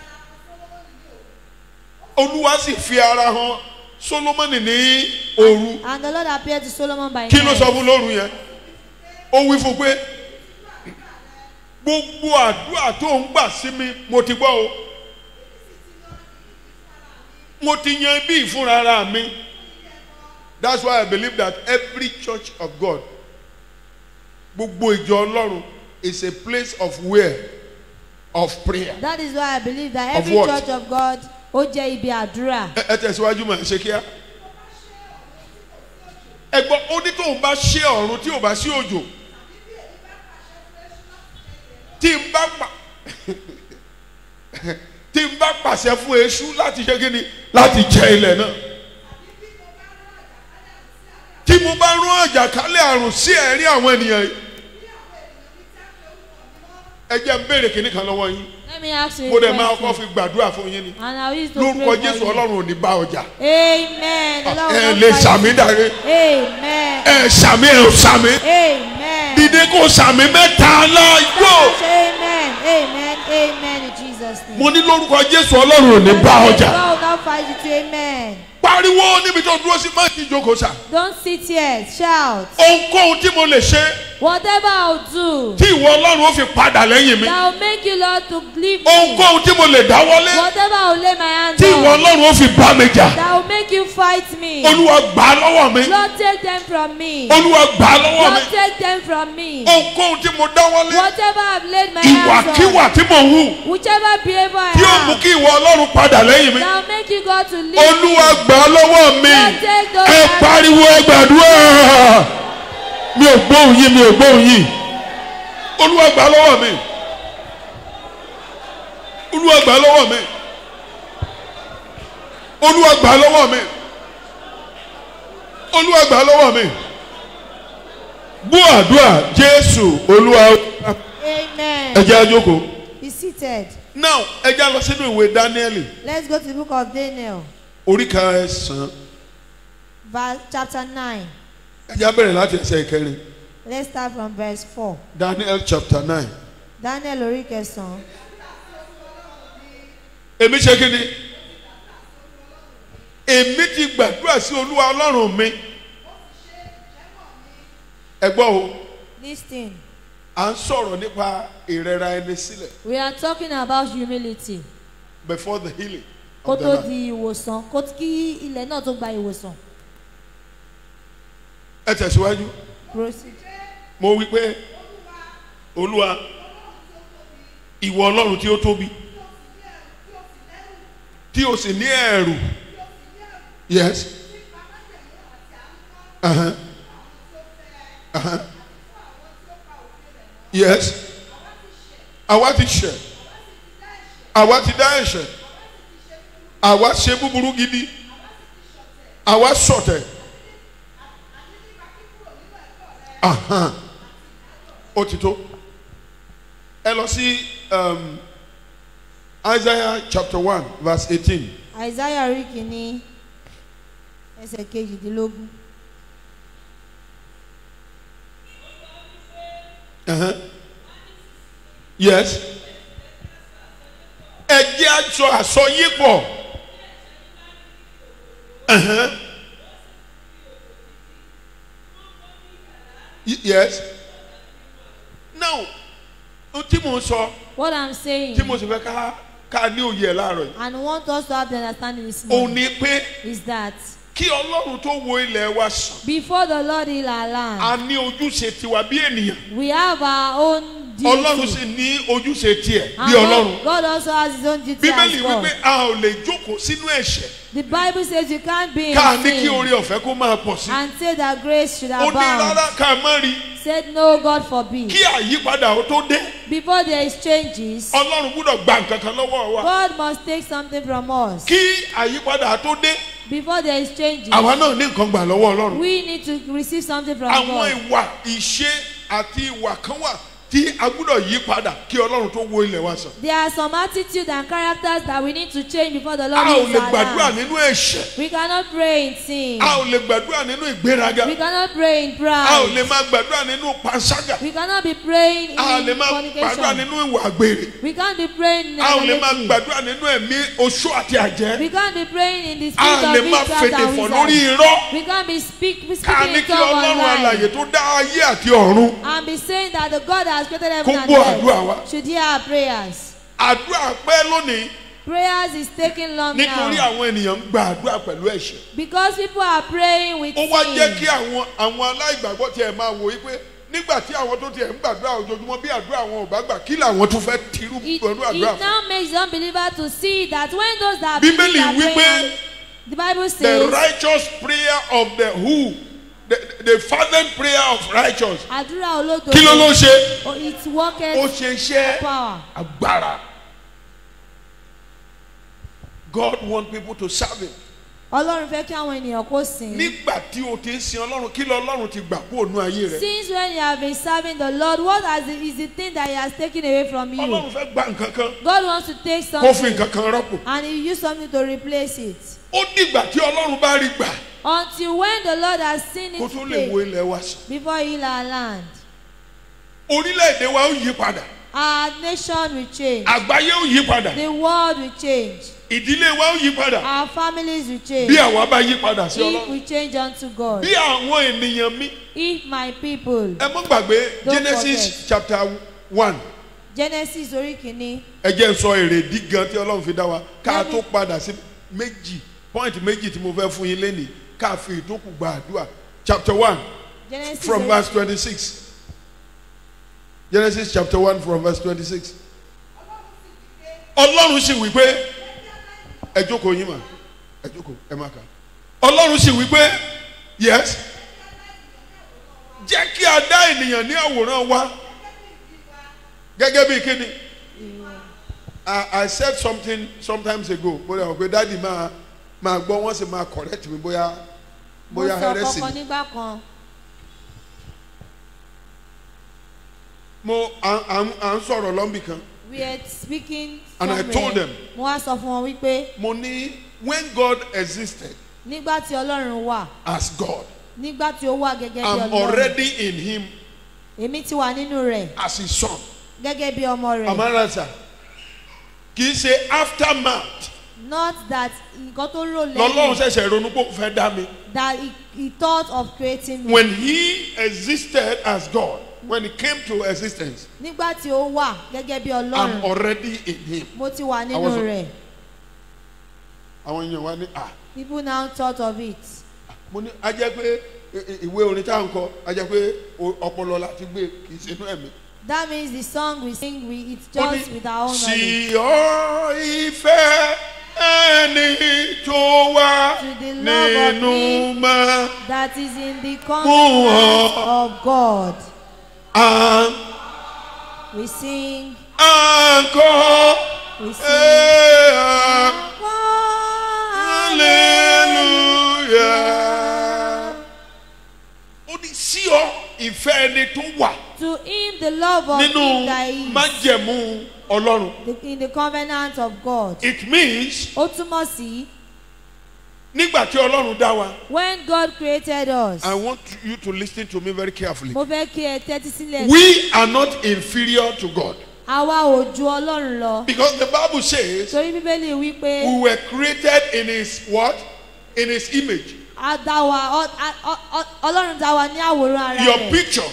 Olúwa sì fi ara hàn Solomoni ní òru. And the Lord appeared to Solomon by kí ló night. sọ fún lóru yẹn ó wí fún pé gbogbo àdúrà tó ń gbà sí mi mo ti gbọ́ o mo ti yan ibi ìfúnra ara mi. That's why I believe that every church of God gbogbo ìjọ Ọlọ́run is a place of where of prayer. That is why I believe that Of every what? church of God ó jẹ́ ibi àdúrà. ẹ ẹ tẹ̀síwájú mà ṣe kíá. ẹ gbọ́ ó ní tóun bá ṣe ọ̀run tí ò bá sí òjò tí n bá pa tí n bá pàṣẹ fún eṣú láti ṣe kíni láti jẹ ilẹ̀ náà tí mo bá rán àjàkálẹ̀ àrùn sí ẹ̀rí àwọn ènìyàn yìí ẹ jẹ́ n béèrè kíní kan lọ́wọ́ yín Let me ask you mo a dẹ̀ máa kọ́ question. fi gbàdúrà fún yín ni And I will to lórúkọ pray Jésù for you. Ọlọ́run ò ní bá ọjà Amen. The Lord ẹ will lè not sàmì fight dàre you. Amen. ẹ sàmì ẹ ò sàmì Amen. dìde kó sàmì mẹ́ta láàyò. Amen. Amen. Amen. In Jesus' name. mo ní lórúkọ Jésù Ọlọ́run ò ní bá ọjà. God will not fight you too. Amen. pariwo níbi tó dúró sí má ti jókòó sà. Don't sit here. Shout. ohunkóhun tí mo lè ṣe Whatever I'll do tí ìwọ Ọlọ́run ó fi padà lẹ́yìn mi. that will make you, Lord, to leave me. ohunkóhun tí mo lè dáwọ́lé Whatever I'll lay my hands tí ìwọ on Ọlọ́run ó fi bá mi jà. that will make you fight me. Olúwa gbà á lọ́wọ́ mi. Lord, take them from me. Olúwa gbà á lọ́wọ́ mi. Lord, take them from me. ohunkóhun tí mo dáwọ́lé Whatever I've laid my hands on, ìwàkiwà tí mo hù whichever behavior I tí ó mú have, kí ìwọ Ọlọ́run padà lẹ́yìn mi. that will make you God to leave Olúwa me. gbà á lọ́wọ́ mi. Lord, take those ẹ hands. pariwo ẹ gbàdúrà mi ò gbóhùn yín mi ò gbóhùn yín. Olúwa gbà á lọ́wọ́ mi. Olúwa gbà á lọ́wọ́ mi. Olúwa gbà á lọ́wọ́ mi. Olúwa gbà á lọ́wọ́ mi. Gbọ́ àdúrà Jésù Olúwa. Amen. Ẹ jẹ́ á jókòó. Be seated. Now ẹ jẹ́ á lọ sínú ìwé Dáníẹ́lì Let's go to the book of Daniel, orí kẹsàn-án. verse, chapter nine. Ẹ jẹ́ á bẹ̀rẹ̀ láti ẹsẹ̀ ìkẹrin. Let's start from verse four. Daniel chapter nine. Daniel orí kẹsàn-án. Èmi ṣe kí ni? Èmi ti gbàdúrà sí Olúwa Ọlọ́run mi. Ẹ gbọ́ o, Listen. à ń sọ̀rọ̀ nípa ìrẹ̀ra ẹni sílẹ̀ We are talking about humility. before the healing Kó of the tó land. di ìwòsàn, kó kí ilẹ̀ náà tó gba ìwòsàn. Ẹ tẹ̀síwájú. Proceed. Mo wí pé Olúwa ìwọ Ọlọ́run tí ó tóbi tí o sì ní ẹ̀rù. Yes. Uh-huh. Uh-huh. Yes. Àwa ti ṣẹ̀. Àwa ti dá ẹ̀ṣẹ̀. Àwa ṣe búburú gidi. Àwa ṣọ̀tẹ̀. Aha. Ó ti tó. Ẹ lọ sí um, Isaiah chapter one verse eighteen. Isaiah orí kìíní ẹsẹ̀ kejìdínlógún. Uh-huh. Yes. Ẹ jẹ́ aṣọ àsọyípọ̀. Uh-huh. Y- Yes. Now, ohun tí mo ń sọ, What I'm saying, tí mo sì fẹ́ ká ká ní òye ẹ̀ láàárọ̀ yìí. and want us to have the understanding this Òun morning, ni pé is that kí Ọlọ́run tó wo ilẹ̀ wa sàn. Before the Lord heal our land, A ní ojúṣe tiwa bí ènìyàn. we have our own Ọlọ́run duty. sì ní ojúṣe tiẹ̀ And bí Ọlọ́run. God, God also has his own duty Bíbélì as well. wípé a ò lè jókòó sínú ẹ̀ṣẹ̀. The Bible says you can't be in Ká ní kí sin oore ọ̀fẹ́ kó máa pọ̀ sí. and say that grace should Ó ní abound. rárá ká má rí Said no, God forbid. kí àyípadà ó tó dé. Before there is changes, Ọlọ́run gbúdọ̀ gba nǹkan kan lọ́wọ́ wa. God must take something from us. Kí àyípadà tó dé, Before there is changes, àwa náà ní nǹkan gbà lọ́wọ́ Ọlọ́run. we need to receive something from Àwọn God. ìwà ìṣe àti ìwà kan wà tí a gbúdọ̀ yí padà kí Ọlọ́run tó wo ilẹ̀ wa sàn. There are some attitudes and characters that we need to change before the A Lord ò heals lè our gbàdúrà land. nínú ẹ̀ṣẹ̀. We cannot pray in sin. A ò lè gbàdúrà nínú ìgbéraga. We cannot pray in A ò pride. lè máa gbàdúrà nínú panṣágà. We cannot be praying in A ò lè máa gbàdúrà fornication. nínú ìwà àgbèrè. We can't be praying in A ò lè máa idolatry. gbàdúrà nínú ẹ̀mí oṣó àti àjẹ́. We can't be praying in the A spirit lè of máa witchcraft fèdè and fọ̀ lórí wizard. irọ́. We can't be speak, be Ká speaking ní in kí tongue Ọlọ́run online alààyè tó dá ayé àti ọ̀run. and be saying that the God that has created heaven Kó and gbọ́ àdúrà wa. earth should hear our prayers. Àdúrà pẹ́ lónìí Prayers is taking long nítorí now àwọn ènìyàn ń gba àdúrà pẹ̀lú ẹ̀ṣẹ̀. because people are praying with Ó wá jẹ́ kí sin. àwọn àwọn aláìgbàgbọ́ tiẹ̀ máa wò wípé nígbà tí àwọn tó tiẹ̀ ń gbàdúrà ojoojúmọ́ bí àdúrà àwọn ò bá gbà kí làwọn tún fẹ́ tirú It, pẹ̀lú àdúrà it fún. now makes the unbeliever to see that when those that Bíbélì believe are wípé praying, the Bible The says, righteous prayer of the who the, the fervent prayer of righteous. àdúrà olódodo, Kí ló ló ṣe? oh, it Ó worketh ṣe iṣẹ́ power. agbára. God wants people to serve him. Ọlọ́run fẹ́ kí àwọn ènìyàn kó sìn. Nígbà tí o ti ń sin Ọlọ́run kí lọ Ọlọ́run ti gbà kúrò nínú ayé rẹ̀. Since when you have been serving the Lord, what has the, is the thing that he has taken away from you? Ọlọ́run fẹ́ gba nǹkan kan God wants to take kó fi something nǹkan kan rọ́pò. and he use something to replace it. Ó dìgbà tí Ọlọ́run bá rí gbà Until when the Lord has seen kó it tó lè wo take ilẹ̀ wa sàn. before he heal our land. Orílẹ̀-èdè wa ó yí padà. Our nation will change. Àgbáyé ó yí padà. The world will change. Ìdílé wa ó yí padà. Our families will Bí change. àwa bá yí padà sí If Ọlọ́run. we change unto God. Bí àwọn ènìyàn mi. If my people. Ẹ mọ́ gbàgbé Don't Genesis forget. chapter one. Genesis orí kìíní. Ẹ jẹ́ n sọ èrèdí gan tí Ọlọ́run fi dá wa. Ká Let me- tó padà sí méjì point méjì tí mo fẹ́ fún yín lénìí. Ká fi ìtókù gba àdúrà. Chapter one Genesis from orí- verse twenty-six. Genesis chapter one from verse twenty-six. Ọlọ́run sì wí pé ẹ jókòó yín mà ẹ jókòó ẹ má kà. Ọlọ́run sì wí pé yes jẹ́ kí a dá ènìyàn ní àwòrán wa gẹ́gẹ́ bí kíni. I, I said something sometimes ago bóyá ọ̀pẹ dáàdi máa máa gbọ́ wọ́n sì máa correct mi bóyá Mo bóyá sọ heresy. kankan nígbà kan. Mo à à à ń sọ̀rọ̀ lọ́nbì kan. We are speaking And I somewhere. told them. Mo wá sọ fún wọn wípé Mo ní when God existed nígbà tí Ọlọ́run wà, as God, nígbà tí ó wà gẹ́gẹ́ bí I'm Ọlọ́run, already in him èmi ti wà nínú rẹ̀ as his son. gẹ́gẹ́ bí ọmọ Am I rẹ̀. right, sir? Kì í ṣe aftermath Not that nǹkan tó rò lọ́lọ́run lẹ́yìn ṣẹ̀ṣẹ̀ ronú pé ó fẹ́ dá mi. that he, he thought of creating me. When he existed as God, when he came to existence, Nígbà tí ó wà gẹ́gẹ́ bí I'm Ọlọ́run, already in him. mo ti wà I nínú was- rẹ̀. Àwọn èèyàn wa ní à. People now thought of it. Mo ní a jẹ́ pé i- i- ìwé orin tá à ń kọ a jẹ́ pé o- ọpọlọ láti gbé kì í ṣe inú ẹ̀mí. That means the song we sing, we it's Ó ní, just with our own knowledge. sí ọ ìfẹ́ ẹni tó wà To the love of nínú him mọ́ that is in the Mú covenant ọ. of God. à We sing, ń kọ́ we sing. ẹ̀ Hallelujah. hallelujah. Ó ní sí ọ ìfẹ́ ẹni tó wà To him the love of nínú him that is májẹ̀mú Ọlọ́run. the- in the covenant of God. It means Ó túmọ̀ sí nígbà tí Ọlọ́run dá wa. when God created us. I want you to listen to me very carefully. Mo fẹ́ kí ẹ tẹ́tí sílẹ̀. We are not inferior to God. Àwa ò ju Ọlọ́run lọ. Because the Bible says Torí Bíbélì wí pé we were created in his what? In his image. a dá wa, ọ- a- ọ- ọ- Ọlọ́run dá wa ní àwòrán ara Your rẹ̀. picture,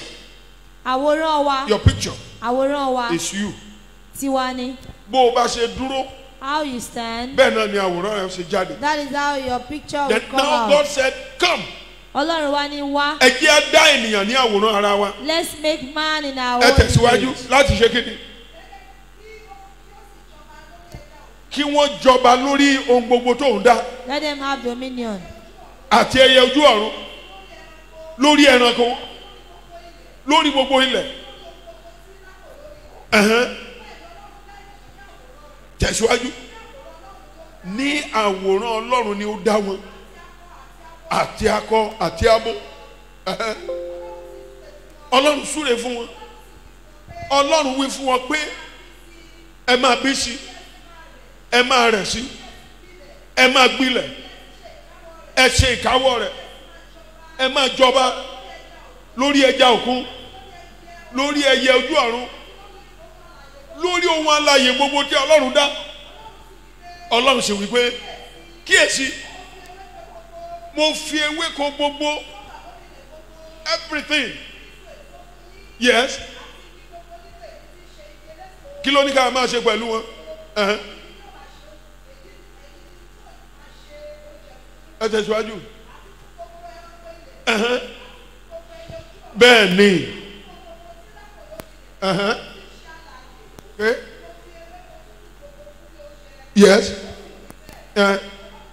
Àwòrán wa, your picture àwòrán wa is you. tiwa ni. Bó o bá ṣe dúró how you stand, bẹ́ẹ̀ náà ni àwòrán rẹ̀ ṣe jáde. that is how your picture will Then come now God out. said, come. Ọlọ́run wá ní wá. Ẹ jẹ́ á dá ènìyàn ní àwòrán ara wa. Let's make man in our Ẹ own tẹ̀síwájú image. láti ṣe kíni. Kí wọ́n jọba lórí ohun gbogbo tó ń dá. Let them have dominion. Àti ẹyẹ ojú ọ̀run. Lórí ẹranko. Lórí gbogbo ilẹ̀. Ẹ̀hẹ́n. Tẹ̀síwájú. Ní àwòrán Ọlọ́run ni ó dá wọn. Àti akọ àti abo. Ẹ̀hẹ́n. Ọlọ́run súre fún wọn. Ọlọ́run wí fún wọn pé ẹ máa bí sí, ẹ máa rẹ̀ sí, ẹ máa gbilẹ̀, ẹ ṣe ìkáwọ́ rẹ̀, ẹ máa jọba lórí ẹja òkun, lórí ẹyẹ ojú ọ̀run, lórí ohun alààyè gbogbo tí Ọlọ́run dá. Ọlọ́run sì wí pé kíyèsí, mo fi ewéko gbogbo, everything, yes, kí ló ní ká máa ṣe pẹ̀lú wọn? Ẹ̀hẹ́n. Ẹ tẹ̀síwájú. Ẹ̀hẹ́n. Bẹ́ẹ̀ ni. Ẹ̀hẹ́n. Okay. Yes. Ẹ̀hẹ́n.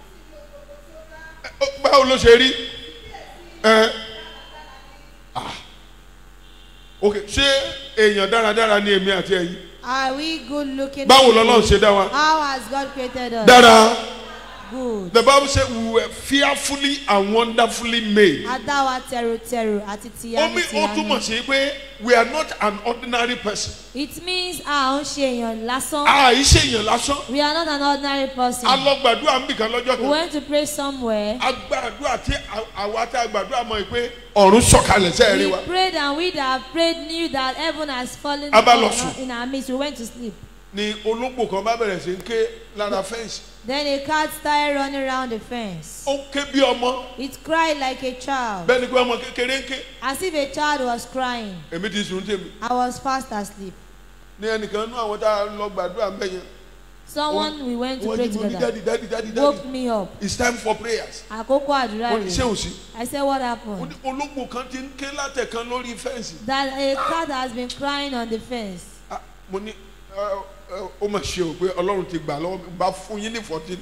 Báwo ló ṣe rí? Ẹ̀hẹ́n. Ah. Okay. Ṣé èèyàn dáradára ni èmi àti ẹ̀yin? Are we good looking? Báwo lọ́lọ́run ṣe dá wa? How has God created us? Dára. Good. The Bible said we were fearfully and wonderfully made. Adáwa tẹrutẹru àti tìyanu Omi ó túmọ̀ tìyanu. sí pé we are not an ordinary person. It means a ń ṣe èèyàn lásán. A yìí ṣe èèyàn lásán. We are not an ordinary person. A lọ gbàdúrà ń bì kan lọ́jọ́ We kan. went to pray somewhere. A gbàdúrà tí àwa tá a gbàdúrà mọ̀ pé ọ̀run sọ̀kalẹ̀ sẹ́ẹ̀rí We wa. prayed and we that have prayed knew that heaven has fallen A bá lọ in sùn. our- in our midst. We went to sleep. Ni ológbò kan bá bẹ̀rẹ̀ sí ń ké lára fẹ́ǹsì. Then a cat started running around the fence. Ó ké bí ọmọ. It cried like a child, Bẹ́ẹ̀ ni pé ọmọ kékeré ń ké. as if a child was crying. Èmi ti sùn tèmi. I was fast asleep. Ní ẹnìkan nú àwọn tá a lọ gbàdúrà ń bẹ̀ yẹn. Someone we went to Wọ́n pray ní mo ní together dádì dádì dádì woke dádì. me up. It's time for prayers. Àkókò àdúrà Wọ́n ní ṣé rẹ̀. ò sí. I said, what Ó happened? ní ológbò kan ti ń ké látẹ̀kan lórí fẹ́ǹsì. That a cat has been crying on the fence. Ah, mo ní ẹ, ẹ, ó mà ṣe o pé Ọlọ́run ti gbà lọ́wọ́ mi bá fún yín ní fourteen.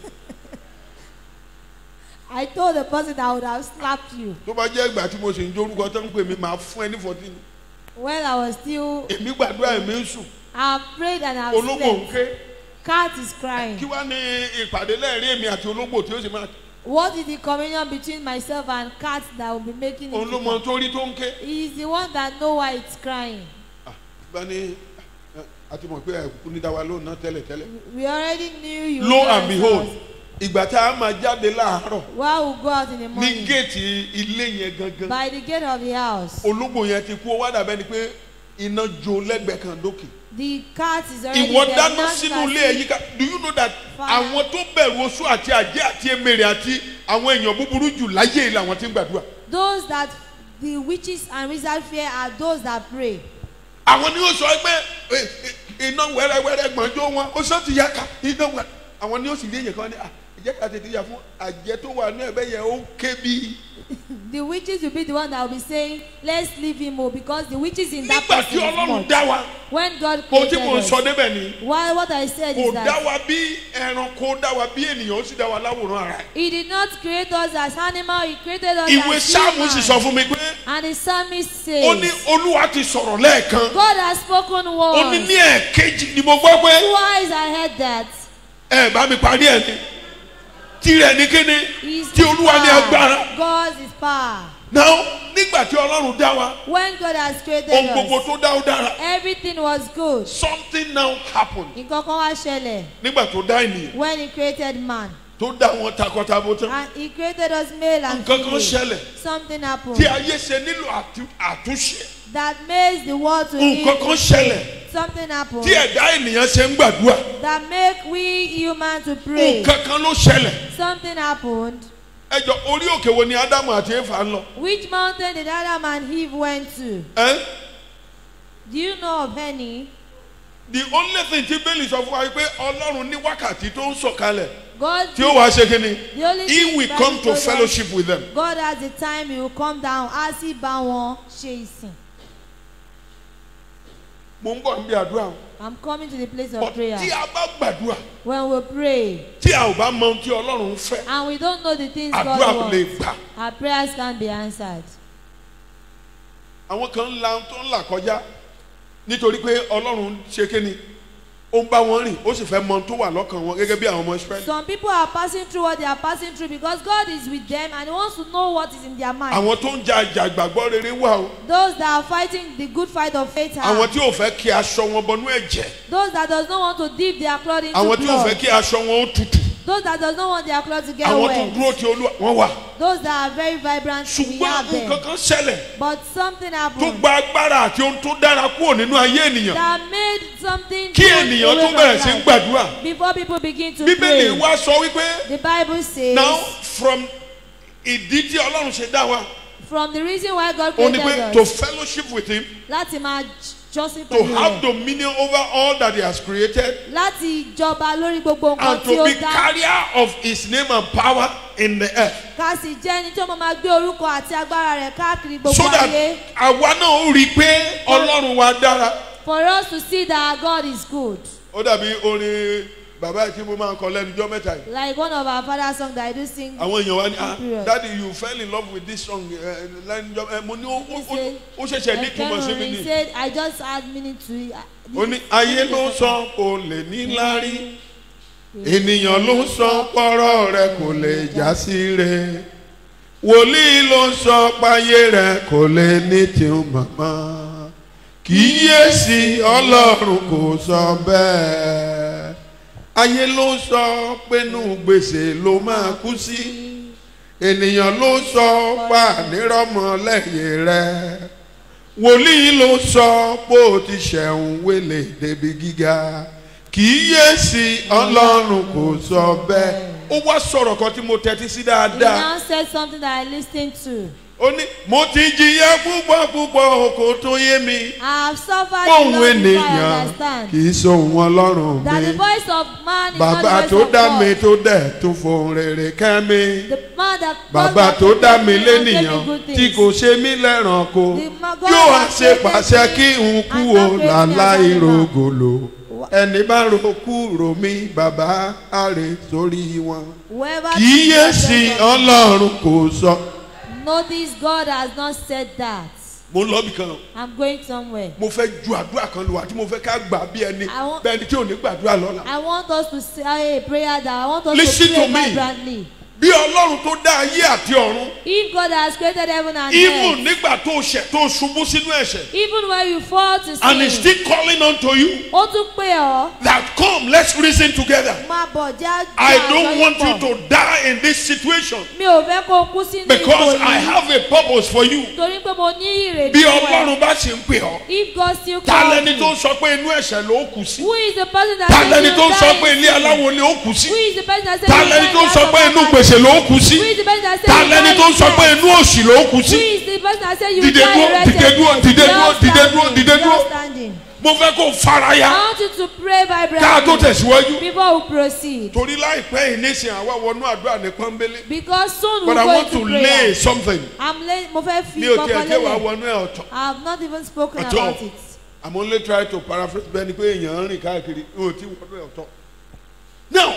I told the person that I would have slapped you. Tó bá jẹ́ ìgbà tí mo sì ń jórúkọ tó ń pè mí màá fún ẹ ní fourteen. When I was still, Èmi gbàdúrà èmi ń sùn. I have prayed and I have Ológbò ń slept. ké. Cat is crying. Kí wá ní ìpàdé lẹ́ẹ̀rí èmi àti ológbò tí ó sì máa. What is the communion between myself and cat that will be making Òun ló it? mọ tó rí tó ń ké. He is the one that know why it's crying. Ah, Bá ní ẹ, a ti mọ̀ pé ẹ̀kú ní dáwà lóun náà tẹ́lẹ̀ tẹ́lẹ̀. We already knew you. Lo would and behold, answer us. ìgbà tá a máa jáde láàárọ̀ Why we go out in the ní morning? géètì ilé yẹn gangan. By the gate of the house. Ológbò yẹn ti kú ó wá dàbẹ́ ni pé iná jó lẹ́gbẹ̀ẹ́ kan dókè. The cat is already Ìwọ there. dáná Now sínú can ilé ẹ see yíká. Do you know that Fire. àwọn tó bẹ̀rù oṣù àti àjẹ́ àti emèrè àti àwọn èèyàn búburú jù láyé yìí làwọn tí ń gbàdúrà. Those that the witches and wizards fear are those that pray. Àwọn ni ó sọ pé eh, eh, iná wẹ́rẹ́wẹ́rẹ́ gbọ̀njọ́ wọn ó sọ ti yá ká iná wẹ́rẹ́. Àwọn ni ó sì rí èèyàn kan ní à ìjẹ́ ká tètè yà fún àjẹ́ tó wà ní ẹ̀bẹ̀ yẹn ó ké bí. The witches will be the one that will be saying, let's leave him oh, because the witches in that Nígbà person tí is Ọlọ́run much. dá wa When God ohun tí created mò ń us, sọ débẹ̀ ni why what I said kò is dá that wa bí ẹranko dá wa bí ènìyàn ó sì dá wa láwòrán ara ẹ̀. He did not create us as animal, He created us Ìwé as Sáàmù sì sọ human. fún mi pé And the psalmist ó ní says, Olúwa ti sọ̀rọ̀ lẹ́ẹ̀kan. God has spoken Ó ní once. ní ẹ̀ẹ̀kejì ni mo gbọ́ pé Twice I heard that. ẹ bá mi parí ẹ̀ ni. Tirẹ̀ ní kíni His tí Olúwa ní agbára. power. God's is power. Now nígbà tí Ọlọ́run dá wa When God has created ohun gbogbo us, tó dá ó dára. everything was good. Something now happened Nǹkan kan wá ṣẹlẹ̀ nígbà tó dá ènìyàn when He created man. tó dá wọn takọtabo tán. And He created us male and Nǹkan kan female. ṣẹlẹ̀ Something tí happened ayé ṣe nílò àtú- àtúnṣe. that makes the world to Nǹkan live. kan ṣẹlẹ̀ Something happened tí ẹ̀dá ènìyàn ṣe ń gbàdúrà. that make we human to pray. Nǹkan kan ló ṣẹlẹ̀. Something happened. Ẹ jọ orí òkè wo ni Ádámù àti Éfà ń lọ? Which mountain did Adam and Eve went to? Ẹ́ Do you know of any? the only thing tí bẹ́ẹ̀lì sọ fún wa pé ọlọ́run ní wákàtí tó ń sọ̀kalẹ̀ God, tí ó wàá ṣe kí ni the only he thing will Bible come to told us, fellowship with them. God has the time he will come down as he bá wọn ṣe ìsìn. mo ń bọ̀ níbi àdúrà o. I'm coming to the place of but prayer. tí a bá gbàdúrà When we pray tí a ò bá mọ ohun tí ọlọ́run ń fẹ́ and we don't know the things àdúrà God kò lè wants, gbà. our prayers can't be answered. àwọn kan ń la ohun tó ń là kọjá nítorí pé ọlọ́run ṣe kí ni ó ń bá wọn rìn ó sì fẹ́ mọ ohun tó wà lọ́kàn wọn gẹ́gẹ́ bí àwọn ọmọ Ísírẹ́lì. Some people are passing through what they are passing through because God is with them and he wants to know what is in their mind. àwọn tó ń ja ìjà ìgbàgbọ́ rere wà o. Those that are fighting the good fight of faith are. àwọn tí ò fẹ́ kí aṣọ wọn bọnú ẹ̀jẹ̀. Those that does not want to dip their cloth into àwọn tí ò blood. fẹ́ kí aṣọ wọn ó tutù. Those that does not want their clothes to get àwọn tó wet. dúró ti Olúwa wọn wà. Those that are very vibrant, we ṣùgbọ́n have nǹkan them. kan ṣẹlẹ̀ But something tó happened gba agbára àti ohun tó dára kúrò nínú ayé ènìyàn that made something kí good ènìyàn away tó from bẹ̀rẹ̀ sí ń life. gbàdúrà. Before people begin to bíbélì pray, wa sọ wípé the Bible says, now from ìdí tí Ọlọ́run ṣe dá wa from the reason why God ó ní created pé to us, fellowship with him, láti máa jọ́sìn to pẹ̀lú have rẹ̀, dominion over all that he has created, láti jọba lórí gbogbo nǹkan and tí to ó be dá, carrier of his name and power in the earth. ká sì jẹ́ ẹni tí ó máa máa gbé orúkọ àti agbára rẹ̀ káàkiri So gbogbo that ayé. àwa náà ó rí i pé Ọlọ́run wa dára. For us to see that our God is good. Ó dàbí orin bàbá tí mo máa ń kọ lẹ́nu ọjọ́ mẹ́ta yìí. Like one of our father's songs that I do sing. Àwọn èèyàn wa ní ah Period. daddy you fell in love with this song uh, lẹ́nu ọjọ́ ẹ mo ní ó ó- ó- ó ṣẹ̀ṣẹ̀ ní I túmọ̀ sí mi he ni. said, I just add meaning to it. Ó ní ayé ló sọ kò lè ní lárí ènìyàn ló sọ pọ́rọ́ rẹ kò lè já sí re wòlíì ló sọ páyé rẹ kò lè ní tiun màmá kíyèsí Ọlọ́run kò sọ bẹ́ẹ̀ ayé ló sọ pẹ́nu gbèsè ló máa kú sí ènìyàn ló sọ pa nírọ́mọ lẹ́yìn rẹ wòlíì ló sọ pé ó ti ṣẹ̀hún wélé débi gíga kíyèsí Ọlọ́run kò sọ bẹ́ẹ̀. ó wá sọ̀rọ̀ kan tí mo tẹ́tí sí He dáadáa. now said something that I listened to. ó ní mo ti jìyà púpọ̀ púpọ̀ kò tó yé mi. I have suffered ohùn enough before I ènìyàn understand kì í sóhun Ọlọ́run that the mi. voice of man is bàbá not the tó voice of dá mi God. tó dẹ̀ tó fohùn rere kẹ́ mi. The man that bàbá God tó that dá created mi me and gave me lénìyàn good tí things. kò ṣe mí lẹ́ranko The ma- God yóò wá that ṣe created pàṣẹ me kí n kú and o not created me as láláì an animal. rògòlò ẹni bá ro kú ro mí bàbá àrè sórí wọn. Whoever kíyèsí thinks of- Ọlọ́run kò sọ. Notice God has not said that. mo ń lọ bí kan I'm going somewhere. mo fẹ́ ju àdúrà kan lù wá tí mo fẹ́ ká gbà bí ẹni I want- bẹ́ẹ̀ ni tí ò ní gbàdúrà lọ́la. I want us to say a prayer that I want us Listen to to pray me. vibrantly. bí Ọlọ́run tó dá ayé àti ọ̀run If God has created heaven and even earth, nígbà tó ṣẹ̀ tó ṣubú sínú ẹ̀ṣẹ̀ even when you fall to and he sin, still calling unto you ó tún pè ọ́, that come let's reason together. máa bọ̀ já I já don't àjọyọ̀ want pọ̀. you to die in this situation Mi ò fẹ́ kó o kú sínú ipò because I yìí. have a purpose for you. Torí pé mo ní ìrètí bí fún ẹ. Ọlọ́run bá sì ń pè ọ́ If God still ta calls lẹni tó you, ń sọ pé inú ẹ̀ṣẹ̀ ló kù sí who is the person that ta says lẹni you tó ń sọ die pé in ilé sin? aláwo ni ó kù sí Who is the person that says ta you lẹni die tó ń in sọ the pé house inú of gbèsè ló kù sí Who is the person that says ta you lẹni die tó ń in sọ pé debt? inú òṣì ló kù Who sí. is the person that says you Dìde die dúró, in dìde dúró, wretchedness? dìde dúró, Just dìde dúró, standing, dìde dúró. just standing. mo fẹ́ kó faraya I want you to pray ká tó vibrantly tẹ̀síwájú before we proceed. torí láìpẹ́ yìí nísìnyí àwa wọnú àdúrà ní pọ́nbélé Because soon but we're I going want to to lay prayer. something I'm late. Mo fẹ́ fi mi ò tiẹ̀ kọ́kọ́ jẹ́ wàá lélẹ̀. wọnú ẹ̀ ọ̀tọ̀ I have not even spoken At all. about it. I'm only trying to paraphrase bẹ́ẹ̀ ni pé èèyàn ń rìn káàkiri o ti wọnú ẹ̀ ọ̀tọ̀. Now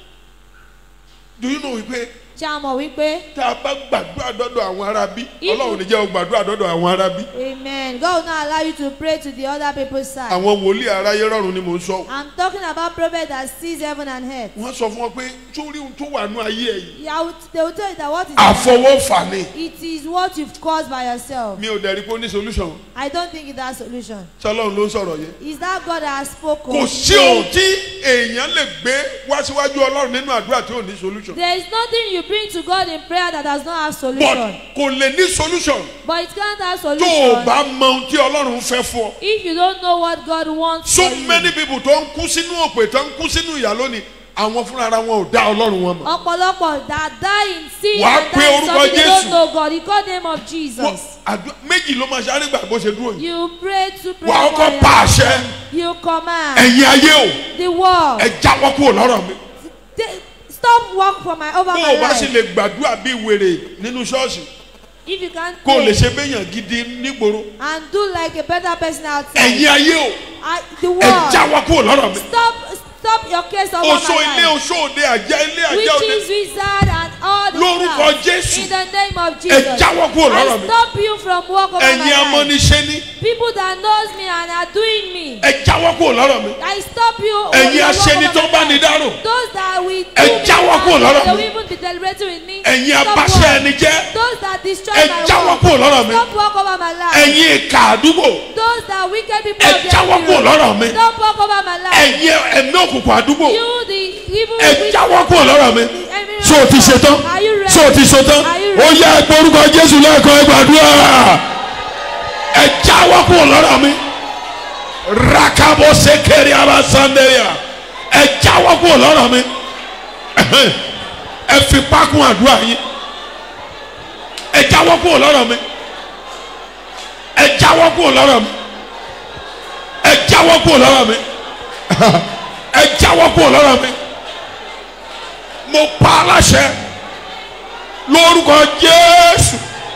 do you know wípé Ṣé a mọ̀ wípé? tá a bá gbàdúrà dọ́dọ̀ àwọn ará bí If- Ọlọ́run ní jẹ́ o gbàdúrà dọ́dọ̀ àwọn ará bí Amen. God will not allow you to pray to the other people's side. àwọn wòlíì aráyé rọrùn ni mò ń sọ. I'm talking about prophet that sees heaven and earth. wọ́n sọ fún wọn pé sórí ohun tó wà nú ayé ẹ̀ yìí Yeah, I would- they will tell you that what is àfọwọ́fà ni it is what you've caused by yourself. mi ò dẹ̀ rí pé ó ní solution I don't think it has solution. sọlọ́run ló ń sọ̀rọ̀ yẹn. Is that God that has spoken? kò sí ohun tí èèyàn lè gbé wá síwájú Ọlọ́run nínú àdúrà tí ò ní solution. There is nothing you bring to God in prayer that does not have but solution. kò lè ní solution But it can't have tó o solution bá mọ ohun tí Ọlọ́run fẹ́ fún ọ. if you don't know what God wants so for you. many people tó ń kú sínú òpè tó ń kú sínú ìyà lónìí àwọn fúnra ara wọn ò dá ọlọ́run wọn mọ̀. ọ̀pọ̀lọpọ̀ that die in sin Wàá and pe die in orúkọ something they Jésù. don't know God. You call the name of Wọ́n- Jesus. àdúrà- méjì ló máa ṣáré gbà bó ṣe dúró yìí. You pray to pray Wàá for kọ́ your- pa àṣẹ. You command ẹ̀yin ayé o the world. ẹ jáwọ́ kúrò lọ́rọ̀ mi. They- Stop work for my over bó my o bá sì life. lè gbàdúrà bí wèrè nínú ṣọ́ọ̀ṣì If you can't kó o lè pray ṣe béèyàn gidi nígboro. and do like a better person outside. ẹ̀yin ayé o I, the ẹ world. jáwọ́ kúrò lọ́rọ̀ mi. Stop stop your case over oṣó my ilé life. oṣó òde àjẹ́ ilé àjẹ́ òde. Witches, wizard and all the Lórúkọ crowd. Jésù. In the name of ẹ Jesus. jáwọ́ kúrò lọ́rọ̀ I mi. stop you from work over ẹ̀yin my life. amọ́niṣẹ́ ní People that knows me and are doing me. ẹ jáwọ́ kúrò lọ́rọ̀ mi. I stop you. ẹ̀yin your work aṣẹ́ni over tó my bá ní life. dárò. Those that will do Ẹ me jáwọ́ harm, kúrò lọ́rọ̀ they mi. will even be deliberating with me. ẹ̀yin Stop abáṣẹ́ work. ẹni jẹ́. Those that destroy ẹ my jáwọ́ work. kúrò lọ́rọ̀ mi. Stop work over my life. ẹ̀yin ìkà àdúgbò. Those that wicked people ẹ of the jáwọ́ kúrò enemy. lọ́rọ̀ mi. Stop work over my life. ẹ̀yin ẹ̀mí òkùnkùn àdúgbò. You the evil ẹ witch- jáwọ́ kúrò lọ́rọ̀ mi. the enemy ṣé o ti ṣe tán? Are you ready? ṣé o ti ṣe tán? Are you ó ready? yẹ ẹ pe orúkọ Jésù lẹ́ẹ̀kan ẹ gbàdúrà. ẹ jáwọ́ kúrò lọ́rọ̀ mi. rakabo sekeri abasandeya. ẹ jáwọ́ kúrò lọ́rọ̀ mi. ẹ fi pákún àdúrà yín. ẹ jáwọ́ kúrò lọ́rọ̀ mi. ẹ jáwọ́ kúrò lọ́rọ̀ mi. ẹ jáwọ́ kúrò lọ́rọ̀ mi. ẹ jáwọ́ kúrò lọ́rọ̀ mi. mo pa á láṣẹ lórúkọ Jésù.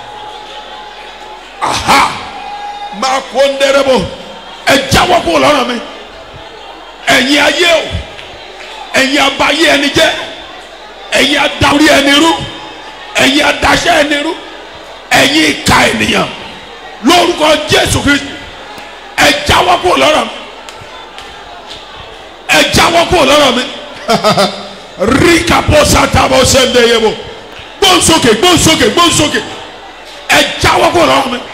aha máa kó ń dẹrẹ́bọ̀. ẹ jáwọ́ kúrò lọ́rọ̀ mi. ẹ̀yin ayé o ẹ̀yin abayé ẹni jẹ́ ẹ̀yin adarí ẹni rú ẹ̀yin adaṣẹ́ ẹni rú ẹ̀yin ìka ènìyàn lórúkọ Jésù Kristi ẹ jáwọ́ kúrò lọ́rọ̀ mi. ẹ jáwọ́ kúrò lọ́rọ̀ mi. ríkàpọ̀ sátàbọ̀ sẹ́ndẹ̀ yẹ bọ̀ gbóǹsókè gbóǹsókè gbóǹsókè ẹ jáwọ́ kúrò lọ́rọ̀ mi.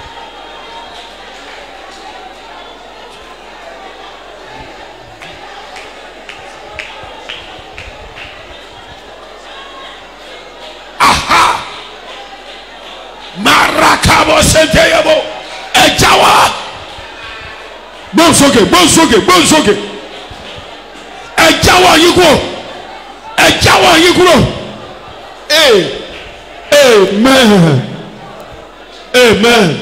aha marakàbọ̀ sẹ́ndẹ̀ yẹ bọ̀ ẹ jáwọ́ gbóǹsókè gbóǹsókè gbóǹsókè ẹ jáwọ́ yín kúrò ẹ jáwọ́ yín kúrò. amen amen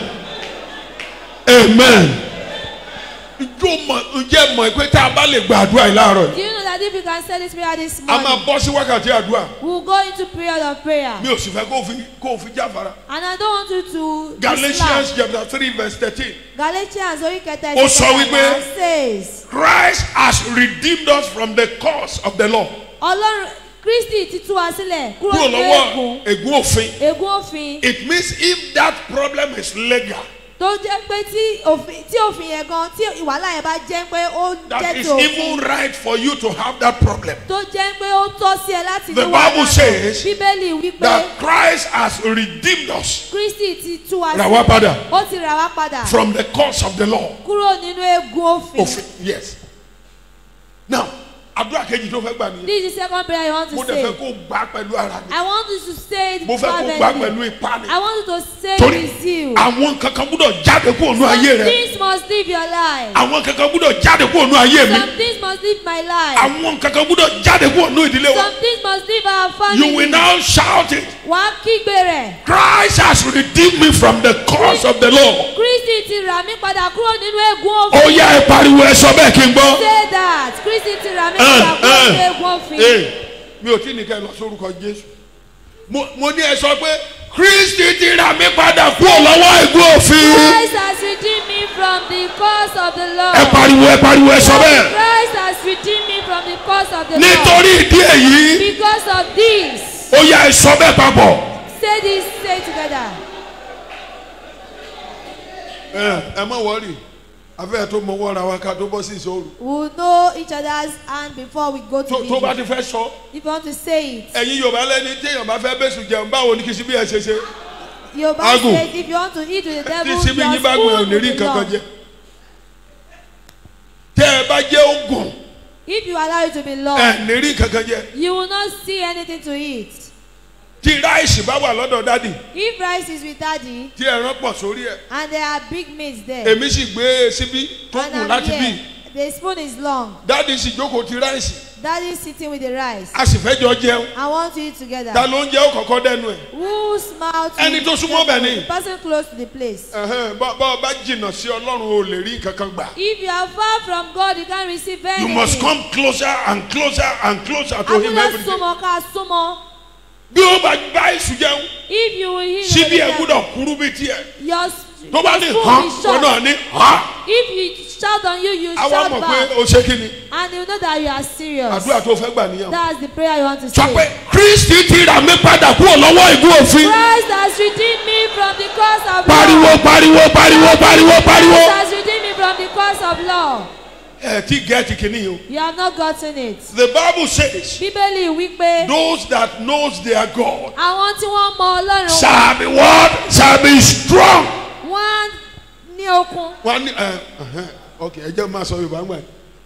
amen. ǹjọ́ mọ̀ ǹjẹ́ mọ̀ pé tá a bá lè gba àdúrà yìí láàárọ̀ Do yìí you know that if you can say this prayer this a morning, máa bọ́ sí wákàtí àdúrà we will go into period of prayer. mi ò sì fẹ́ kó o fi kó o fi jáfara. And I don't want you to be Galatians slack. chapter three verse thirteen. Galatians orí kẹta Ó sọ ìṣẹ̀lẹ̀ wípé- àgbà says, Christ has redeemed us from the curse of the law. Ọlọ́run Kristi ti tú wa sílẹ̀ kúrò kúrò nínú lọ́wọ́ ègún ègún òfin. ègún òfin It means if that problem is legal, tó jẹ́ pé tí òfin tí òfin yẹn gan tí ìwàhálà yẹn bá jẹ́ pé ó that jẹ́ is ti even òfin right for you to have that problem. tó jẹ́ pé ó tọ́ sí ẹ láti The ní wàhálà Bible náà. says Bíbélì wípé That Christ has redeemed us Kristi ti tú wa Rà wá padà. ó ti rà wá padà from the curse of the law. kúrò nínú ègún òfin. Òfin, yes. Now, àdúrà kejì tó fẹ́ gbà nìyẹn. This is the second prayer I want Mo to dẹ̀ say. fẹ́ kó gbà pẹ̀lú ara mi. I want you to say it Mo fẹ́ kó gbà fervently. pẹ̀lú ipá mi. I want you to say it Torí with you. àwọn kankan gbúdọ̀ jáde kúrò nínú ayé Some rẹ. things must leave your life. Àwọn kankan gbúdọ̀ jáde kúrò nínú ayé mi. Some things must leave my life. Àwọn kankan gbúdọ̀ jáde kúrò nínú ìdílé wa. Some things must leave our family. You will now shout it. Wà á kígbe rẹ̀. Christ has redeemed me from the curse of the law. Kristi ti rà mí padà kúrò nínú ègún Ó òfin. yá ẹ pariwo ẹ sọ bẹ́ẹ̀ kí n gbọ́. Say that. Kristi ti rà mí Uh, padà kúrò uh, nínú ègún òfin. Ee, mi ò tí ní kẹ́ ẹ lọ sórúkọ Jésù. Mo mo ní ẹ sọ pé Kristi ti rà mí padà kúrò lọ́wọ́ ègún òfin. Christ has redeemed me from the curse of the law. Ẹ pariwo ẹ pariwo ẹ sọ bẹ́ẹ̀. Christ has redeemed me from the curse of the law. Nítorí ìdí èyí, Because of this. ó yá ẹ sọ bẹ́ẹ̀ papọ̀. Say this, say together. Ẹ ẹ má wọrí, afẹ́ tó mọ wọ́ra wa ká tó bọ́ sí ìṣòro. We will know each other's hand before we go to Tó tó bá the ti fẹ́ sọ, If you want to say it. ẹ̀yin Yorùbá lẹ́ni téèyàn bá fẹ́ bẹ́sùn jẹun báwo ni kì í ṣe bí ẹ ṣe ṣe. Yorùbá Agun. says if you want to eat with the Tí devil, síbi your yín bá gùn ẹ̀ ò spoon ní will rí be nǹkan kan long. jẹ. Tẹ́ ẹ bá jẹ́ ogun, If you allow it to be long, ẹ̀ ní rí nǹkan kan jẹ. you will not see anything to eat. Tí ráìsì bá wà lọ́dọ̀ dádì, If rice is with daddy tí ẹran pọ̀ sórí ẹ̀. and there are big meats there, Èmi sì gbé síbí tó and kù I'm láti bí. here, The spoon is long. Daddy sì jókòó ti ráìsì. Daddy is sitting with the rice. A sì fẹ́ jọ jẹun. I want to eat together. Ta ló ń jẹ́ ó kọ́kọ́ dẹnu ẹ̀? Whose mouth Ẹni tó súnmọ́ bẹ̀ ni. The person close to the place. Ẹ̀hẹ́n, bá bá bá jìnnà sí Ọlọ́run ò lè rí kankan gbà. If you are far from God, you can't receive anything. You must come closer and closer and closer to him every day. Súnmọ́ ká súnmọ́. Bí ó bá bá èṣù jẹun, If you will hear síbi ẹ̀ gbúdọ̀ kúrú bí tiẹ̀. your Tó bá ní your hàn, spoon ó is náà short. ní hàn. If you shout on you, you Àwa shout mọ̀ back. pé o ṣe kí ni? And you know that you are serious. Àdúrà tó fẹ́ gbà níyàwó. That's the prayer you want to Sọ pé say. Kristi ti rà mí padà kúrò lọ́wọ́ ìgún òfin. Christ has redeemed me from the curse of Pariwo law. pariwo pariwo pariwo pariwo. Christ has redeemed me from the curse of law. Ẹ ti gẹ́ẹ̀tì kìíní yìí o. You have not gotten it. The Bible says, Bíbélì wípé those that knows their God àwọn tí wọ́n mọ Ọlọ́run wọn, shall be what? Shall be strong. wọ́n ní okun. Wọ́n ní ẹ ẹ̀hẹ́n, ok ẹ jẹ́ máa sọ Yorùbá ń gbà.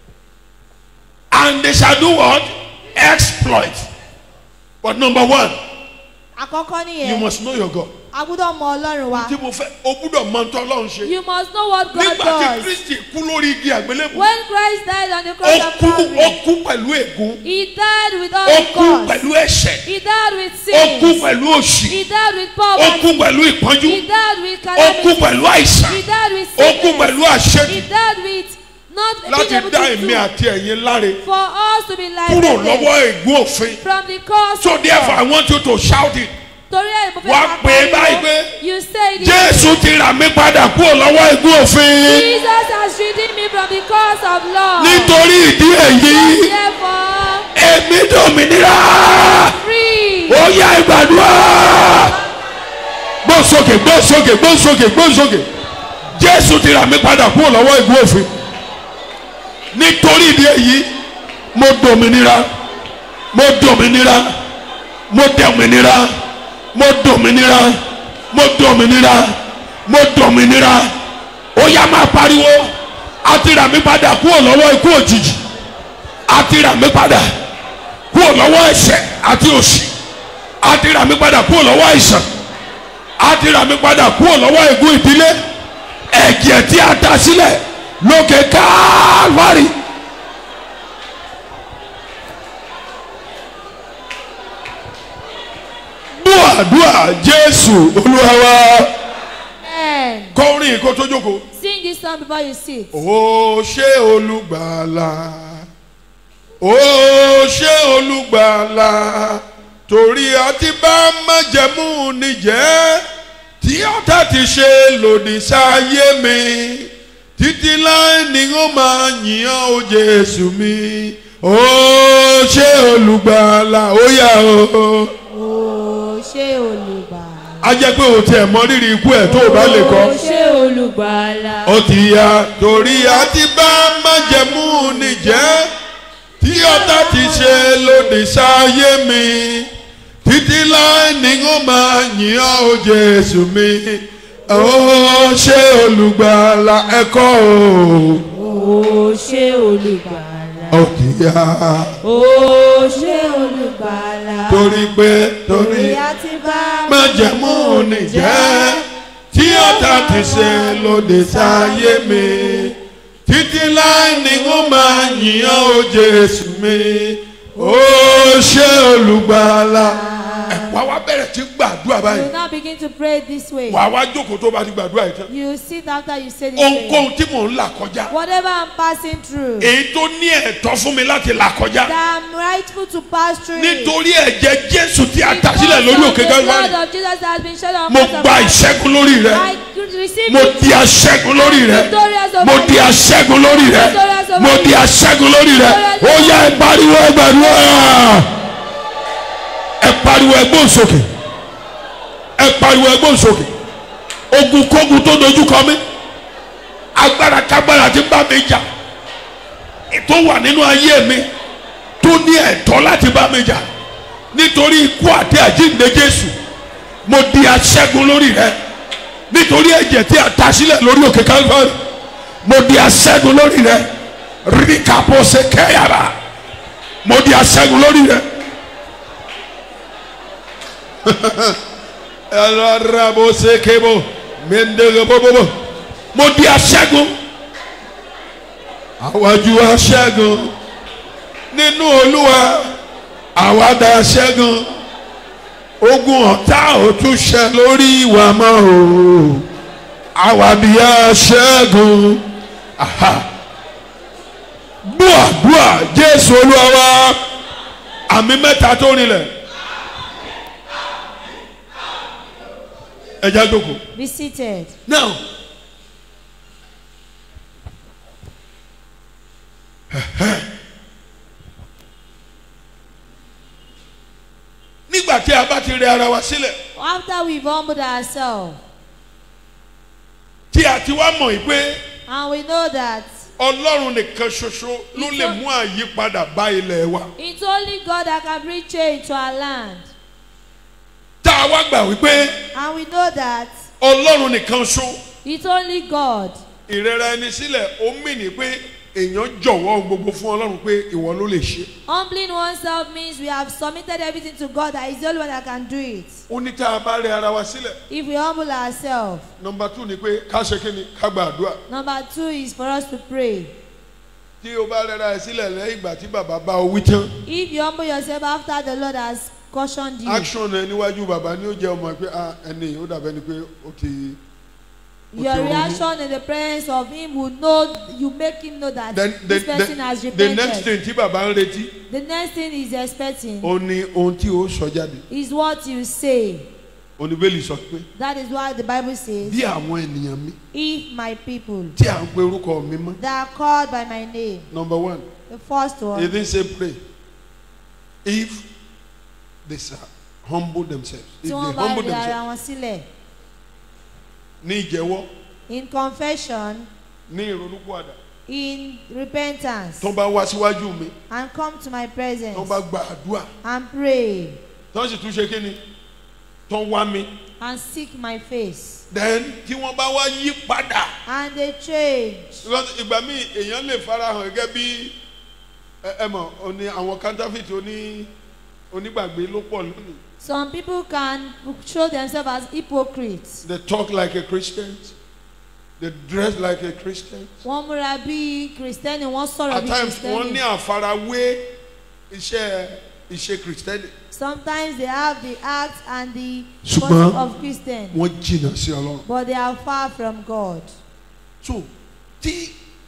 And they shall do what? Exploit. But number one, Àkọ́kọ́ you nìyẹn. must know your God. A gbọ́dọ̀ mọ Ọlọ́run wa. Tí mo fẹ́, o gbúdọ̀ mọ ntọ́ Ọlọ́run ṣe. You must know what God Nígbà tí does. Kristi kú lórí igi àgbélébùú, When Christ died on the ó cross of kú ó Calvary, kú pẹ̀lú ègún, he died with all ó the kú cause. pẹ̀lú ẹ̀ṣẹ̀, He died with ó kú sins. pẹ̀lú òṣì, He died with ó poverty. kú pẹ̀lú ìpọ́njú, He died with ó kú calamity. pẹ̀lú àìsàn, He died with ó kú sickness. pẹ̀lú àṣetì He died with not láti being able dá to èmi do. àti ẹ̀yin láre For us to be kúrò lọ́wọ́ liberated ègún òfin. from the curse So of therefore I law. want you to shout it. Torí ẹ̀ mo fẹ́ Wàá máa pè é báyìí pariwo. pé You say it. Jésù ti rà mí padà kúrò lọ́wọ́ ègún òfin. Jesus has redeemed me from the curse of law. Nítorí ìdí èyí, Therefore, èmi dòmìnira. free. Ó yá ìgbàdúrà. Gbósókè gbósókè gbósókè gbósókè. Jésù ti rà mí padà kúrò lọ́wọ́ ègún òfin. Nítorí ìdí èyí, mo dòmìnira. Mo dòmìnira. Mo dòmìnira. Mo dòmìnira. Mo dòmìnira. Mo dòmìnira. Ó yá máa pariwo. A ti rà mí padà kúrò lọ́wọ́ ikú òjijì. A ti rà mí padà kúrò lọ́wọ́ ẹ̀ṣẹ̀ àti òṣì. A ti rà mí padà kúrò lọ́wọ́ àìsàn. A ti rà mí padà kúrò lọ́wọ́ ègún ìdílé. Ẹ̀jẹ̀ tí a ta sílẹ̀ lókè Kálvárì. Dúàdúà Jésù Olúwa wa. Amen. Kọrin kó tó jókòó. Sing this song before you sit. Ó ṣé olùgbàlà, ó ṣé olùgbàlà, torí a ti bá májẹ̀mú níjẹ́, tí ọ̀tá ti ṣe lòdì sáyé mi, títí láì ní ó máa yìn ọ́ o Jésù mi. Ó ṣé olùgbàlà, ó yá o. Ó ṣé olùgbàlà. A jẹ́ pé o tiẹ̀ mọ rírì ikú ẹ̀ tó o bá lè kọ́. Ó ṣé olùgbàlà. Ó ti yá torí a ti bá májẹ̀mú níjẹ́, tí ọ̀tá ti ṣe lòdì sáyé mi, títí láì ní ó máa yìn ọ́ o Jésù mi. Ó ṣé olùgbàlà ẹ̀kọ́ o. Ó ṣé olùgbàlà. Ó ti yá Ó ṣé olùgbàlà. torí pé torí a ti bá májẹ̀mú níjẹ́, tí ọ̀tá ti ṣe lòdì sáyé mi, títí láì ní ó máa yìn ọ́ o Jésù mi. Ó ṣé olùgbàlà. Wàá wá bẹ̀rẹ̀ tí gbàdúrà You báyìí. now begin to pray this way. Wàá wá jókòó tó bá ti gbàdúrà yìí tán. You sit after you say this way. Ohunkóhun tí mò ń là kọjá, Whatever I'm passing through, èyí tó ní ẹ̀tọ́ fún mi láti là kọjá, that I'm rightful to pass through it. nítorí ẹ̀jẹ̀ Jésù tí a tà sílẹ̀ lórí òkè Because of the Kálvárì, blood of Jesus that has been shed on mo cross of gba Calvary. ìṣẹ́gun lórí rẹ. I receive Mo it. di aṣẹ́gun lórí rẹ. Victorious over Mo di aṣẹ́gun lórí rẹ. Mo di aṣẹ́gun lórí rẹ. Ó yá ẹ pariwo ẹ gbàdúrà. Ẹ pariwo ẹ gbóhùn sókè. Ẹ pariwo ẹ gbóhùn sókè. Ogun kógun tó dojú kọ mí. Agbára kágbára tí ń bá mi jà. Tó wà nínú ayé mi. Tó ní ẹ̀tọ́ láti bá mi jà. Nítorí ikú àti àjíǹde Jésù. Mo di aṣẹ́gun lórí rẹ. Nítorí ẹ̀jẹ̀ tí a ta sílẹ̀ lórí òkè Kálvárì, mo di aṣẹ́gun lórí rẹ. Rí kápọ̀ ṣe kẹ́yàrá, mo di aṣẹ́gun lórí rẹ. Ẹlọ́rabó ṣe kébò, mẹ́ndẹ́gẹ́ bóbóbó, mo di aṣẹ́gun. àwájú aṣẹ́gun nínú olúwa àwádà aṣẹ́gun ogun ọ̀tá ò tún ṣẹ lórí ìwà mọ́ o àwádìí aṣẹ́gun búà búà Jésù Olúwa wa àmì mẹ́ta tó rinlẹ̀ ẹ jẹ́ jókòó. Be seated. Now, nígbà tí a bá ti rẹ ara wa sílẹ̀. After we've humbled ourselves. Tí a ti wá mọ̀ pé. And we know that. Ọlọ́run nìkan ṣoṣo ló lè mú àyípadà bá ilẹ̀ wa. It's only God that can bring change to our land. Tá a wá gbà wípé. And we know that. Ọlọ́run nìkan ṣo. It's only God. Ìrẹ̀ra ẹni sílẹ̀ ó mì ní pé èèyàn jọ̀wọ́ gbogbo fún Ọlọ́run pé ìwọ ló lè ṣe. Humbling oneself means we have submitted everything to God, that is the only one that can do it. Ó ní tá a bá rẹ ara wa sílẹ̀. If we humble ourselves. Number two ni pé ká ṣe kí ni ká gba àdúrà. Number two is for us to pray. Tí o bá rẹra ẹ sílẹ̀ lẹ́yìn ìgbà tí bàbá bá o wí tán. If you humble yourself after the Lord has cautioned you. Action ẹ níwájú bàbá ni ó jẹ́ ọmọ pé ah ẹni ó dàbẹ́ ni pé ó ti. Your reaction in the presence of him will know, you make him know that then, this the, person the, has the repented. next thing tí bàbá ń retí. The next thing he's expecting. Ó ní ohun tí ó sọ jáde. Is what you say. Oníbélì sọ pé. That is why the Bible says. Bí àwọn ènìyàn mi. If my people. Tí à ń pe orúkọ mi mọ́. That are called by my name. Number one. The first one. He didn't say pray. If they humble themselves. If they humble themselves. Ní ìjẹ́wọ́. In confession. Ní ìrònúpìwàdà. In repentance. Tó bá wá síwájú mi. And come to my presence. Tó bá gba àdúrà. And pray. Tó sì tún ṣe kí ni? Tó wá mi. And seek my face. Then tí wọ́n bá wá yí padà. And they change. Ìgbà míì èèyàn lè farahàn gẹ́gẹ́ bí ẹ mọ̀ oní àwọn counterfeit oní onígbàgbé ló pọ̀ lónìí. Some people can show themselves as hypocrites. They talk like a Christian. They dress like a Christian. Wọ́n múra bí Kristẹni, wọ́n sọ̀rọ̀ bí Kristẹni. At times wọ́n ní àfarawé iṣẹ́ iṣẹ́ Kristẹni. Sometimes they have the act and the ṣùgbọ́n of Christian. wọ́n jìnnà sí Ọlọ́run. But they are far from God. So tí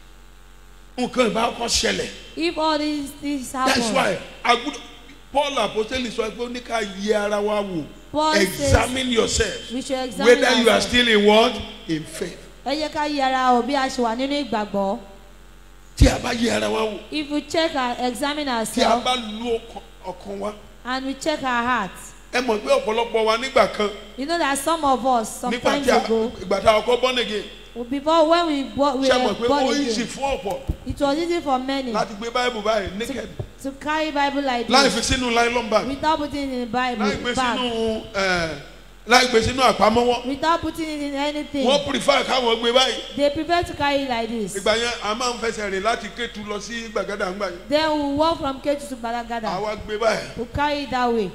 nǹkan ìbá kọ́ ṣẹlẹ̀. If all these things happen. That's why I would. Paul apostoli sọ pé ó ní ká yẹ ara wa wò. Paul examine yourself. We should examine whether ourselves. you are still in what? In faith. Ẹ jẹ́ ká yẹ ara wò bí a ṣe wà nínú ìgbàgbọ́. Tí a bá yẹ ara wa wò. If we check our examine ourselves. Tí a bá lu ọkàn wa. And we check our hearts. Ẹ mọ̀ pé ọ̀pọ̀lọpọ̀ wa nígbà kan. You know that some of us sometimes ago. Ìgbà tí a kọ́ born again. Before when we bought we were born again. Easy fún ọ̀pọ̀. It was easy for many. Láti gbé Bible báyìí naked. To, to carry Bible like this. Láì fi sínú nylon bag. Without putting it in the Bible Láì gbé bag. sínú láì gbé sínú àpamọ́wọ́. Without putting it in anything. Wọ́n prefer káwọn gbé báyìí. They prefer to carry it like this. Ìgbà yẹn a máa ń fẹsẹ̀ rìn láti Kétu lọ sí Gbàgádà ń gbà yẹn. Then we walk from Kétu to Gbàgádà. Àwa gbé báyìí. We carry it that way.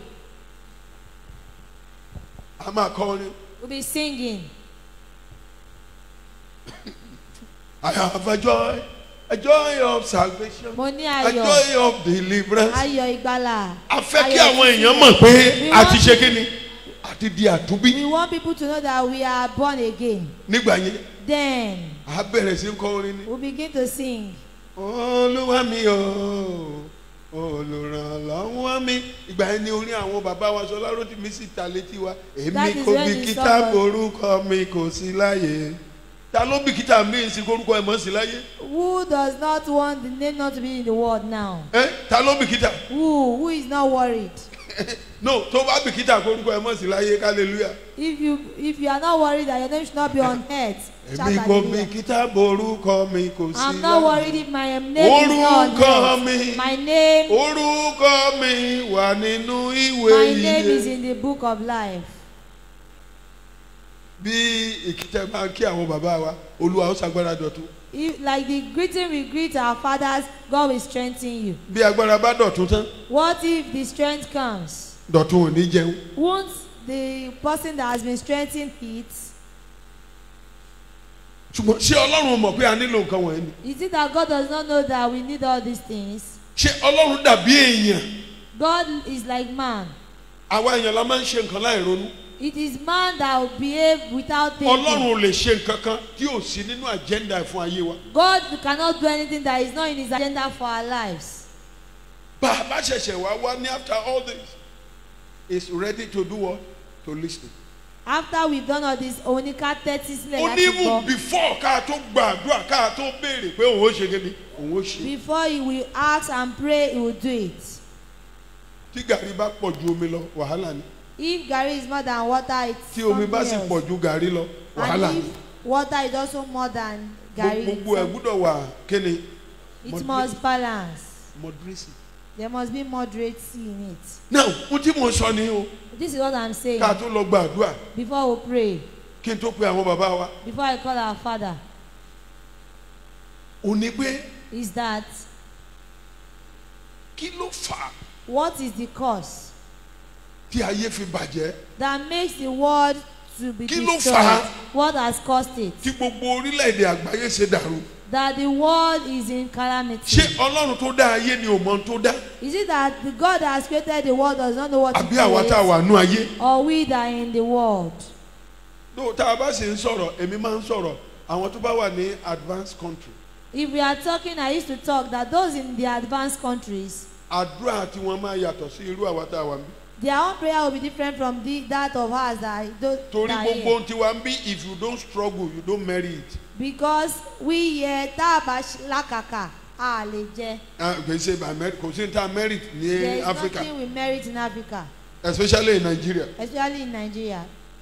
A máa kọrin. We'll be singing. I have a joy, a joy of salvation, Mo ní a ayọ̀. joy of deliverance. Ayọ̀ ìgbàlà. A fẹ́ kí àwọn èèyàn mọ̀ pé a ti ṣe kí ni? A ti di àtúnbí. We want people to know that we are born again. Nígbà yẹn. Then. A bẹ̀rẹ̀ sí kọrin ni. We begin to sing. Olúwa mi o, olùrànlọ́wọ́ mi. Ìgbà yẹn ni orin àwọn bàbá wa Ṣọlá Rótìmí sì ta létí wa. Èmi kò bìkítà orúkọ mi kò sí láyé. Ta ló bìkítà mi sí orúkọ ẹ̀ mọ́ sí láyé? Who does not want the name not to be in the world now? Eh? Ta ló bìkítà? Who? Who is not worried? No, tó bá bìkítà orúkọ ẹ̀ mọ́ sí láyé, hallelujah. If you if you are not worried that your name should not be on earth, shout Èmi kò hallelujah. bìkítà orúkọ mi kò sí láyé. I'm not worried if my name is not Orúkọ on earth. mi. My name. Orúkọ mi wà nínú ìwé My name ìyè. is in the book of life. Bí ìkìtẹ̀ máa ń kí àwọn bàbá wa, Olúwa ó ṣàgbára dọ̀tun. If, like the greeting we greet our fathers, God will strengthen you. Bí agbára bá dọ̀tun tán, What if the strength comes? dọ̀tun ò ní jẹun. Won't the person that has been strengthened eat? ṣùgbọ́n ṣé Ọlọ́run mọ̀ pé a nílò nǹkan wọ̀nyí ni. Is it that God does not know that we need all these things? ṣé Ọlọ́run dàbí èèyàn. God is like man. àwa èèyàn la máa ń ṣe nǹkan láì ronú. It is man that will behave without thinking. Ọlọ́run ò lè ṣe nǹkan kan tí ò sí nínú agenda fún ayé wa. God cannot do anything that is not in his agenda for our lives. bá a bá ṣẹ̀ṣẹ̀ wá wá ní after all this is ready to do what? To listen. After we've done all this, oníká tẹ́tí sílẹ̀ ó láti ní even gbọ́. before ká tó gbàdúrà ká tó béèrè pé òun ó ṣe kíni òun ó ṣe. Before he will ask and pray, he will do it. tí gàrí bá pọ̀ ju omi lọ wàhálà ni. If Gary is more than water, it's tí omi bá sì something pọ̀ else. ju gàrí lọ wàhálà And ni. if water is also more than Gary, gbogbo ẹ̀ gbúdọ̀ wà kíni. it must balance. moderation. There must be moderacy in it. now ohun tí mo sọ ni o This is what I'm saying. ká tó lọ gbàdúrà Before we pray, kí n tó pe àwọn bàbá wa. before I call our father, ò ní pé is that kí ló fà á what is the cause tí ayé fi bàjẹ́ that makes the world to be Kí ló destroyed? fà á? What has caused it? tí gbogbo orílẹ̀-èdè àgbáyé ṣe dàrú. That the world is in calamity. ṣé Ọlọ́run tó dá ayé ni ò mọ ohun tó dá Is it that the God that has created the world does not know what àbí to àwa tá a create? wà nú ayé. Or we that are in the world? tó tá a bá sì ń sọ̀rọ̀ èmi máa ń sọ̀rọ̀ àwọn tó bá wà ní advanced country If we are talking, I used to talk that those in the advanced countries, àdúrà tí wọ́n máa yàtọ̀ sí irú àwa tá a wà níbí. their own prayer will be different from the, that of us that, I don't, torí that gbogbo here. ohun tí wà ń bí if you don't struggle you don't marry it. Because we here tá a bá lákàkà a lè jẹ. Ah, kò ṣe by merit kò sí ní ta merit There ní is Africa nothing we merit in Africa, especially in Nigeria. especially in Nigeria.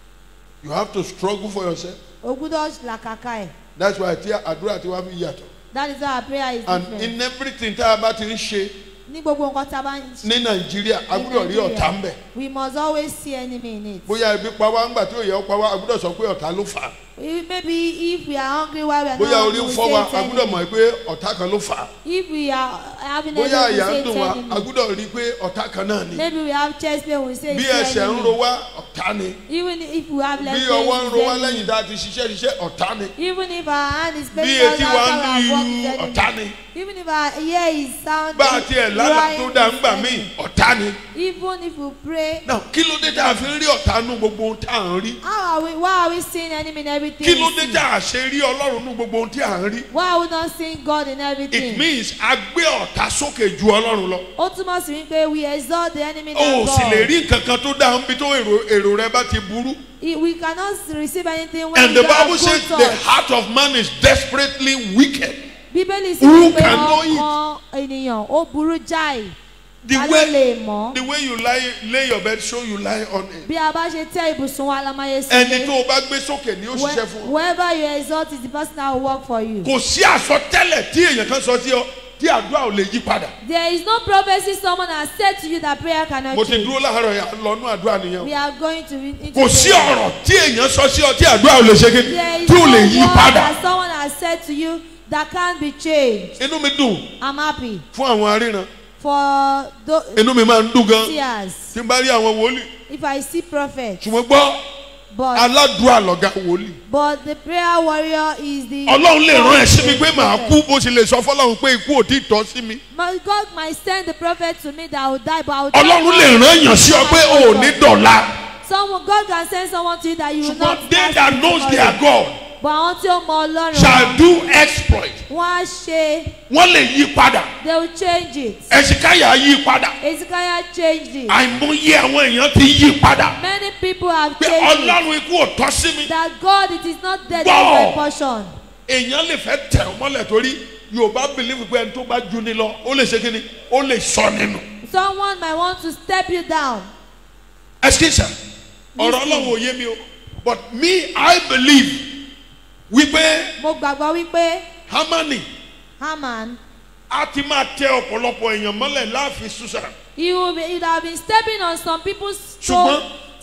You have to struggle for yourself. O gbúdọ̀ làkàkà ẹ̀. That's why tí àdúrà tí wàá fi yàtọ̀. That is why our prayer is And different. in everything tá a bá ti ń ṣe Ní gbogbo nǹkan tá a bá ń ṣe. ní Nàìjíríà a in gbúdọ̀ rí Nigeria, ọ̀tá ń bẹ̀. we must always see enemy in it. bóyá ebi pa wá ńgbà tí ò yẹ ó pa wá a gbúdọ̀ sọ pé ọ̀tá ló fà á. If- Maybe if we are hungry while we are bóyá not orí hungry, ń we fọ́ say wa it's a gbúdọ̀ enemy. mọ̀ pé ọ̀tá kan ló fà á. If we are having bóyá headache, we àyà say ń it's dùn wa enemy. a gbúdọ̀ rí i pé ọ̀tá kan náà ni. Maybe we have chest pain, we say bí it's ẹsẹ̀ ń ro enemy. wá ọ̀tá ni. Even if we have bí leg ọwọ́ ń ro wá pain, it's lẹ́yìn enemy. tá a ti ṣiṣẹ́ ṣiṣẹ́ ọ̀tá ni. Even if our hand is bí paining us etí wa ń after we have lu worked, it's ọ̀tá enemy. ni. Even if our ear is sounding, bá a tiẹ̀ lálà tó dá ń gbà mí enemy. ọ̀tá ni. Even if we pray, náà kí ló dé tá a fi ń rí ọ̀tá nú gbogbo ohun tá à ń rí. how are we? Why are we seeing enemy in everything? kí we ló dé see? tá a ṣe rí Ọlọ́run nú gbogbo ohun tí à ń rí. Why are we not seeing God in everything? It means a gbé ọ̀tá sókè ju Ọlọ́run lọ. Ó túmọ̀ sí wípé we exalt the enemy o than ò sì lè God. rí nǹkan kan tó dáa níbi tó èrò èrò rẹ bá ti burú. We cannot receive anything when And we the have Bible good says the thoughts. heart of man is desperately wicked. Bíbélì sì Who wípé can know it? ọkàn ènìyàn ó burú jáì. The Ta ló way lè mọ̀? the way you lie lay your bed so you lie on it. Bí a bá ṣe tẹ́ ibùsùn wa la máa yẹ Ẹni sílé. tó o bá gbé sókè ni ó ṣiṣẹ́ fún ọ. Whoever you exalt is the person that will work for you. Kò sí àsọtẹ́lẹ̀ tí èèyàn kan sọ sí ọ tí àdúrà ò lè yí padà. There is no prophecy someone has said to you that prayer cannot Mo ti change. dúró láàárọ̀ yà lọ́nú àdúrà nìyẹn. We are going to into Kò sí prayer. ọ̀rọ̀ tí èèyàn sọ sí ọ tí àdúrà ò lè ṣe kí There is tí no ò lè yí word padà. that someone has said to you that can't be changed. Inú mi dùn I'm happy fún àwọn aríran. for those Inú mi máa ń dùn gan. tears. Tí n bá rí àwọn wòlíì. If I see prophets, Ṣùgbọ́n gbọ́ but aládùúrà lọ̀gá wòlíì. but the prayer warrior is the. Ọlọ́run lè rán ẹ sí mi pé màá kú bó ṣe lè sọ fọlọ́run pé ikú ò tí ì tọ́ sí mi. My God might send the prophet to me that I will die, but I will die. Ọlọ́run lè rán èèyàn sí ọ pé o ò ní dọ̀la. Someone, God can send someone to you that you will Ṣùgbọ́n not. they last that with knows tomorrow. their God But àwọn tí ó mọ Ọlọ́run shall do exploit. wọ́n á ṣe, Wọ́n lè yí padà. they will change it. Ẹ̀sìkáyà yí padà. Ezekiah changed it. Àìmọye àwọn èèyàn ti yí padà. Many people have Pé changed it. Ọlọ́run ikú ò tọ́ sí mi. That God, it is not dead Wow. as my portion. Èèyàn lè fẹ́ tẹ̀ ọ́ mọ́lẹ̀ torí Yorùbá believe pé ẹni tó bá ju ni lọ ó lè ṣe kí ni ó lè sọ nínú. Someone might want to step you down. Excuse me. Ọ̀rọ̀ Ọlọ́run ò yé mi o. But me I believe wípé Mo gbàgbọ́ wípé Hámánì Haman, á ti máa tẹ ọ̀pọ̀lọpọ̀ èèyàn mọ́lẹ̀ láàfin Susa. he will be, he would have been stepping on some people's Ṣùgbọ́n toes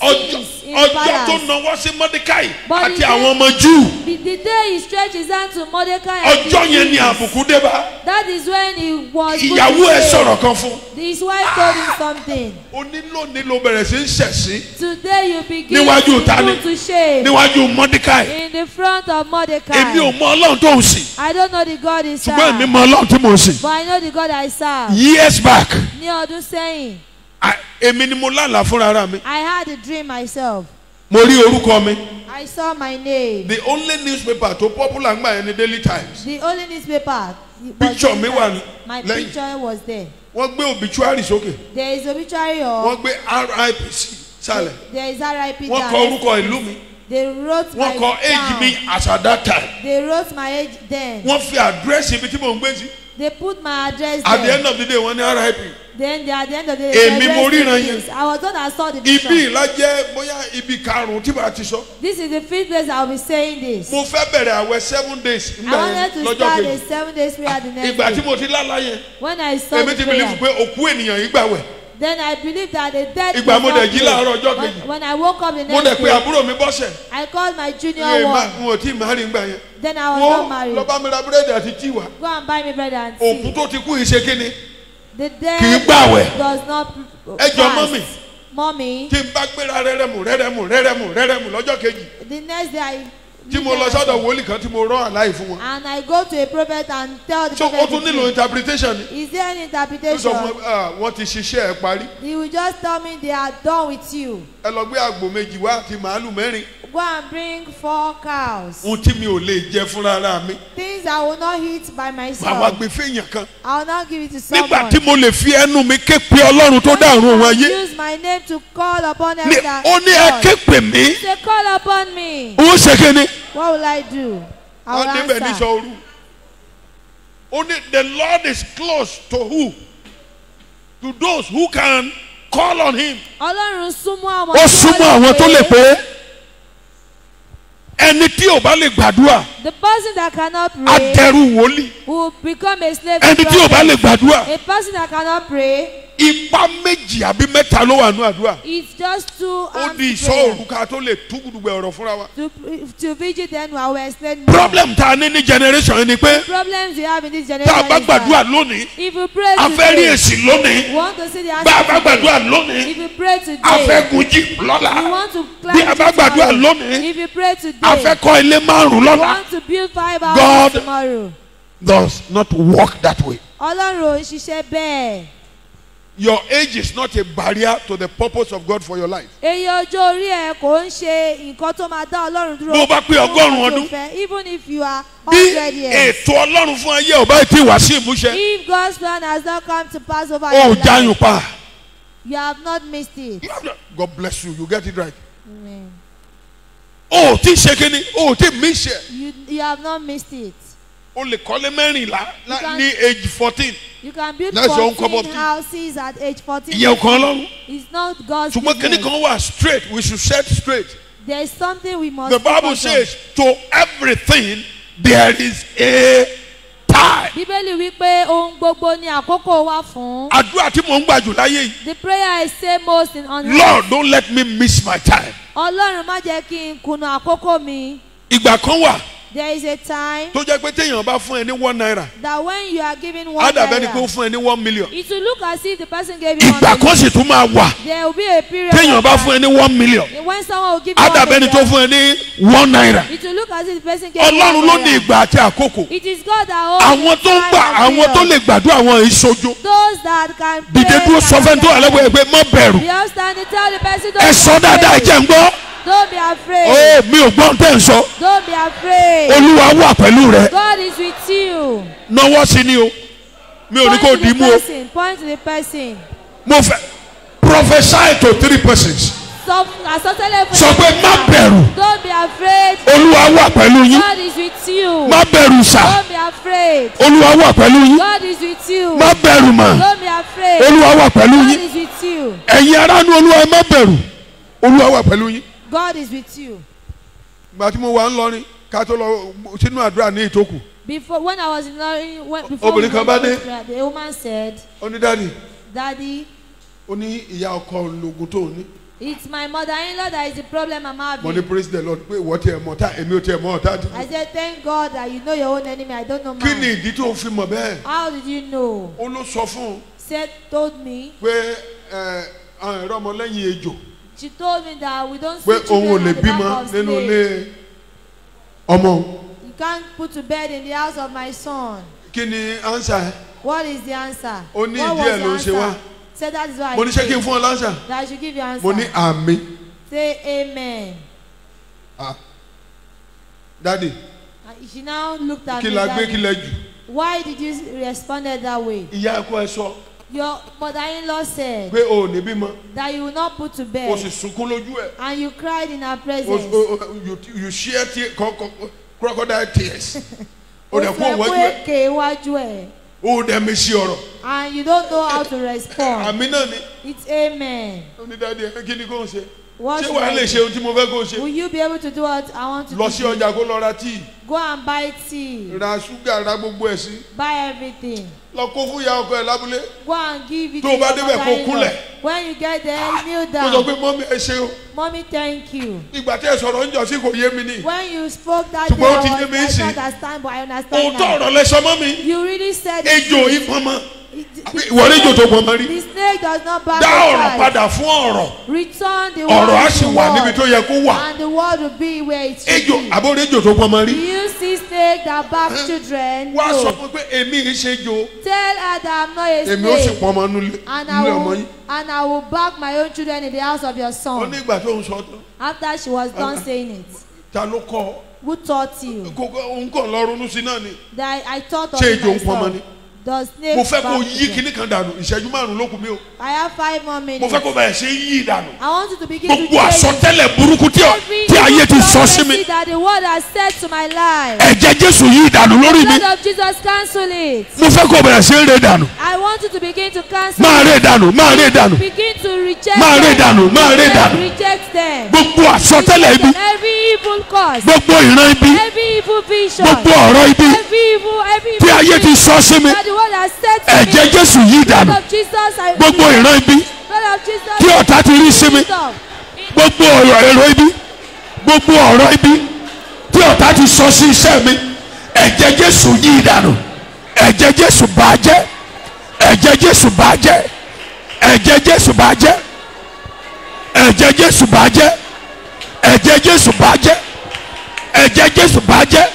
scenes in ọjọ́ tó palace. nawọ́ sí Mọ́dékáì But àti the àwọn day- ọmọ Júù. The, the day he stretched his hand to Mordecai, and Ọjọ́ the yẹn ni Jews, àbùkù dé bá. that is when he was put Ìyàwó to ẹ̀ shame. sọ̀rọ̀ kan fún. His wife told him something. Onílò nílò bẹ̀rẹ̀ sí ń ṣẹ̀sí Today you begin Níwájú to ta ni? be put to shame níwájú Mọ́dékáì. in the front of Mordecai. Èmi ò mọ Ọlọ́run tó ń sìn. I don't know the God he Ṣùgbọ́n èmi serves, mọ Ọlọ́run tí mò ń sìn. but I know the God I serve. Years back, Ní ọdún sẹ́yìn, I- èmi ni mo lálàá fúnra ara mi. I had a dream myself. Mo rí orúkọ mi. I saw my name. The only newspaper tó popular ngbà yẹn ni Daily Times. The only newspaper. was Picture mi there. wà My lẹ́yìn. picture was there. Wọ́n gbé obituary sókè. There is obituary Wọ́n of. gbé R I P sí sálẹ̀. There is R I P Wọ́n down. kọ orúkọ ìlú mi. They wrote my Wọ́n kọ age down. mi as at that time. They wrote my age then. Wọ́n fi àdírẹ́sì ibi tí mò ń gbé sí. They put my address At the there. end of the day, wọ́n ní R I P. Then they, at the end of the day, Èmi they mo arrested ríran this. yẹn. I was the one that saw the Ibi vision. ìlà jẹ́ bóyá ibi karùn-ún tí màá ti sọ. This is the fifth place I will be saying this. Mo fẹ́ bẹ̀rẹ̀ àwẹ̀ seven days I nígbà wanted yẹn to lọ́jọ́ start a kejì. seven days prayer the next Ìgbà tí day. mo ti lálàá yẹn, When I saw èmi the ti believe prayer, pé òkú ènìyàn yìí gbàwẹ̀. then I believe that the dead Ìgbà mo will dẹ̀ not jí pray. láàárọ̀ ọjọ́ When, kejì. when I woke up the Mo dẹ̀ next pe day, àbúrò mi Bọ́sẹ̀. I called my junior Iye ma one. n ò tí ì máa rí ngbà yẹn. Then I was Wọ́n not married. lọ bá mi ra búrẹ́dì àti tíì wá. Go and buy me bread and Òkú tea. tó ti kú yìí ṣe kí ni? The Kì í dead gbàwẹ̀. does not Ẹ jọ fast. mọ́mì. Mommy, Tí n bá gbéra rẹ́rẹ́mù rẹ́rẹ́mù rẹ́rẹ́mù rẹ́rẹ́mù lọ́jọ́ kejì. the next day I Tí mo lọ sọ́dọ̀ wòlíì kan tí mo rán àláì fún wọn. and I go to a prophet and tell the So ó prophet, tún the nílò thing. interpretation ni. Is there any Ó interpretation? sọ fún mi, "Ah, wọ́n ti ṣiṣẹ́ ẹ̀ parí. He will just tell me they are done with you. Ẹ lọ gbé àgbò méjì wá àti màálù mẹ́rin. Go and bring four cows. Ohun tí mi ò lè jẹ fúnra ara mi. Things I will not eat by Màá wá myself. gbé fèèyàn kan. I will not give it to Nígbà someone. tí mo lè fi ẹnu mi ké pe Ọlọ́run tó dá ọ̀run òun ayé. Use my name to call upon Ní every that ó ní ẹ God. ké pè mí. Say, call upon me. Ó ṣe kí ni? What will I do? I will Wọ́n débẹ̀ ní answer. sọ́ọ́rù. Ó ní the Lord is close to who? To those who can call on him. Ọlọ́run súnmọ́ àwọn Ó tí wọ́n súnmọ́ àwọn tó lè pé ẹni tí ò bá lè gbàdúrà The person that cannot pray adẹrù wòlíì. will become a slave to Ẹni tí ò bá lè prophet. gbàdúrà A person that cannot pray, ipá méjì àbí mẹ́ta ló wà nínú àdúrà. it's just two Ó arms di to ìṣọ́ prayer. òru ká tó lè tú gbùdùgbẹ̀ ọ̀rọ̀ fúnra wa. To, to vigil then I will explain more. Problem tá a ní ní generation yìí ni pé Problems you have in this tá a generation bá is gbàdúrà that lónìí if you pray a fẹ́ rí today, èsì lónìí. you want to see the Bá a bá answer gbàdúrà today. lónìí If you pray a fẹ́ today, gun jíìpù you lọ́la. want to Bí a climb bá gbàdúrà tomorrow. lónìí If you pray a today, fẹ́ kọ́ ilé márùn-ún you lọ́la. want to build five God- houses tomorrow. Does not work that way. Ọlọ́run ò ń ṣiṣẹ́ bẹ́ẹ̀. Your age is not a barrier to the purpose of God for your life. Eye ọjọ́ orí ẹ kò ń ṣe nǹkan tó máa dá Ọlọ́run dúró. Bó o bá pé fún ọgọ́rùn-ún nǹkan tó ọdún. fẹ́, even if you are Bí hundred years. ètò Ọlọ́run fún ayé ò bá ti wá sí ìmúṣẹ, If God's plan has not come to pass over ó your jáyùn life, pa. you have not missed it. God bless you, you get it right. Amen. O ò tí ì ṣe kíni, o ò tí ì mí ṣe. You, you have not missed it. O lè kọ́lé mẹ́rìnlá lá- can- ní age fourteen. You can build That's your own cup of fourteen tea. houses at age fourteen. Ìyẹn ò kàn Ọlọ́run. It's not God's Ṣùgbọ́n kíní business. kan wà straight, we should set straight. There is something we must The Bible focus on. says to everything there is a time. Bíbélì wípé ohun gbogbo ni àkókò wà fún. Àdúrà tí mò ń gbà jù láyé yìí. The prayer I say most in on Lord, don't let me miss my time. Ọlọ́run má jẹ́ kí n kùnà àkókò mi. Ìgbà kan wà There is a time tó jẹ́ pé téèyàn bá fún ẹ ní one naira, that when you are giving one á dàbẹ́ ni pé ó naira, fún ẹ ní one million. it will look as if the person gave you one Ìgbà kan million. sì tún máa wà There will be a period téèyàn of bá time fún ẹ ní one million, when someone will give you á one dàbẹ́ ni tó million, fún ẹ ní one naira. it will look as if the person gave you Ọlọ́run one ló ní naira. ìgbà àti àkókò. It is God that holds Àwọn the tó ń time gbà and àwọn tó period. lè gbàdúrà àwọn ìṣojo. Those that can pray Dìde dúró sọ fẹ́ni tó wà lẹ́gbẹ̀ẹ́ pé má bẹ̀rù. be outstanding, tell the person Ẹ don't sọ be dáadáa ẹ afraid. jẹ́ ń gbọ́. Don't be afraid. Ó mi ò gbọ́n tẹ̀ ń sọ. Don't be afraid. Olúwa wà pẹ̀lú rẹ. God is with you. Náwó sí ni o. Mi ò ní Point kó to dì í the mú o. person. Point to the person. Mo fẹ́ prophesy to three persons. Sọ àsọtẹ́lẹ̀ fún Sọ pé má bẹ̀rù. Don't be afraid. Olúwa wà pẹ̀lú yín. God is with you. Má bẹ̀rù sà. Don't be afraid. Olúwa wà pẹ̀lú yín. God is with you. Má bẹ̀rù mà. Don't be afraid. Olúwa wà pẹ̀lú God yín. is with you. Ẹ̀yin aránú Olúwa ẹ má bẹ̀rù. Olúwa wà pẹ̀lú yín. God is with you. Ìgbà tí mo wà ń lọrin ká tó lọ sínú àdúrà ní ìtókù. Before when I was in London, when, before Obìnrin we kan went bá to dé. prayer, the woman said, Ó ní dáàdì, Daddy, ó ní ìyá ọkọ lògùn tó ní. It's my mother-in-law that is the problem I'm having. Mo ní praise the Lord pé ìwọ tí ẹ mọ̀ tá èmi ò tí ẹ mọ̀ tá. I said thank God that you know your own enemy. I don't know Kí ni mine. ìdí tó fi mọ̀ bẹ́ẹ̀? How did you know? Ó ló sọ fún un Said told me. pé ẹ àwọn ẹ̀rọ ọmọlẹ́yìn ejò She told me that we don't pé see òun ò children lè at the back bímọ of nínú slave. ilé ọmọ. You can't put to bed in the house of my son. Kí ni answer ẹ? What is the answer? Ó ní What ìdí ẹ̀ ló ń was the ṣe wá. answer? Said that is why Mo I ní ṣé kí n say fún ọ lánsà? that I should give you answer. Mo ní àmì. Say amen. Ah. Daddy, And she now looked at kí me. la gbé kí Daddy, lẹ jù? why did you respond that way? Ìyá ẹ̀kọ́ ẹ sọ Your mother-in-law said pé o ò ní bímọ. that you will not put to O bed sì sunkún lójú ẹ̀. and you cried in her O- presence. o- o- You you share tear co- co- crocodile tears. O Ó dẹ̀ sọ kó wájú pé ẹ̀. èké iwájú ẹ̀ O dẹ̀ mi sí ọ̀rọ̀. and you don't know how to respond. Àmì náà ni. It's amen. Ó ní dáadé ẹ kí ni kò ń ṣe? What Ṣé should wàá I lè do? ṣe ohun tí mo fẹ́ kó o ṣe? Will you be able to do what I want to Lọ do? sí ọjà kó lọ ra tíì. Go and buy tea. Ra ṣúgà ra gbogbo ẹ̀ sí. Buy everything. Lọ kó fún ìyá ọkọ ẹ̀ lábúlé. Go and give it Tó to o bá your débẹ̀ kó mother-in-law. kúnlẹ̀. When you get there, kneel Mo sọ down. pé mọ́mí ẹ ṣe o. Mommy, thank you. Ìgbà tí ẹ sọ̀rọ̀ ń jọ sí kò yé mi ní. When you spoke that day, Ṣùgbọ́n ó ti I yé mi was sí. I don't understand, but I understand Òótọ́ now. ọ̀rọ̀ lẹ sọ mọ́ mi. You really said Ejò it. ìpamọ́. It- Àbí ìwọ ní ejò tó pamọ́ rí. The snake does not back Dá ọ̀rọ̀ aside. padà fún ọ̀rọ̀. Return the Ọ̀rọ̀ á word sì to wà níbi word, tó yẹ kó wà. and the word will be where it should Ejò be. àbórí ejò tó pamọ́ Do rí. you see snake that back children? Wá sọ No. fún pé èmi ì ṣe jò. Tell her that I'm not a Èmi ó sì snake. pọnmọ nílé And nílé I ọmọ will yín. and I will back my own children in the house of your Ó son. ní ìgbà tó ń sọ tán. After she was done saying it, Ta ló kọ́ ọ? who taught you? Kókó òun kàn lọ ronú sí náà ni. That I thought of Ṣé it ejò ń pọnmọ myself. ni? Does snake Mo fẹ́ kó back yí children? kinní kan dànù. Ìṣẹ́jú márùn-ún ló kù mí o. I have five more Mo minutes. fẹ́ kó bẹ̀rẹ̀ sí yí dànù. I want you to begin to Gbogbo change àsọtẹ́lẹ̀ burúkú tí ọ- every tí ayé ti evil sọ sí mi. prophecy that the word has said to my life. Ẹ̀jẹ̀ Jésù yí dànù lórí mi. Blood of Jesus, cancel it. Mo fẹ́ kó bẹ̀rẹ̀ sí ré dànù. I want you to begin to cancel Máa it. ré dànù, máa ré dànù. Begin to reject Máa ré them. dànù, máa ré dànù. Reject them. Gbogbo àsọtẹ́lẹ̀ ibi. Every evil cause. Gbogbo ìran ibi. Every evil vision. Gbogbo ọ̀rọ̀ ibi. Every evil, every Tí evil ayé ti vision sọ sí mi. that the word has said to Ẹ̀jẹ̀ me. Jésù yí dànù. Blood of Jesus, I Gbogbo ìran ibi. Blood of Jesus. Tí ọ̀tá ti rí sí mi. Stop. Gbogbo ọ̀rọ̀ èrò ibi. Gbogbo ọ̀rọ̀ ibi. Tí ọ̀tá ti sọ sí iṣẹ́ mi. Ẹ̀jẹ̀ Jésù yí dànù. Ẹ̀jẹ̀ Jésù bàjẹ́. Ẹ̀jẹ̀ Jésù bàjẹ́. Ẹ̀jẹ̀ Jésù bàjẹ́. Ẹ̀jẹ̀ Jésù bàjẹ́. Ẹ̀jẹ̀ Jésù bàjẹ́. Ẹ̀jẹ̀ Jésù bàjẹ́.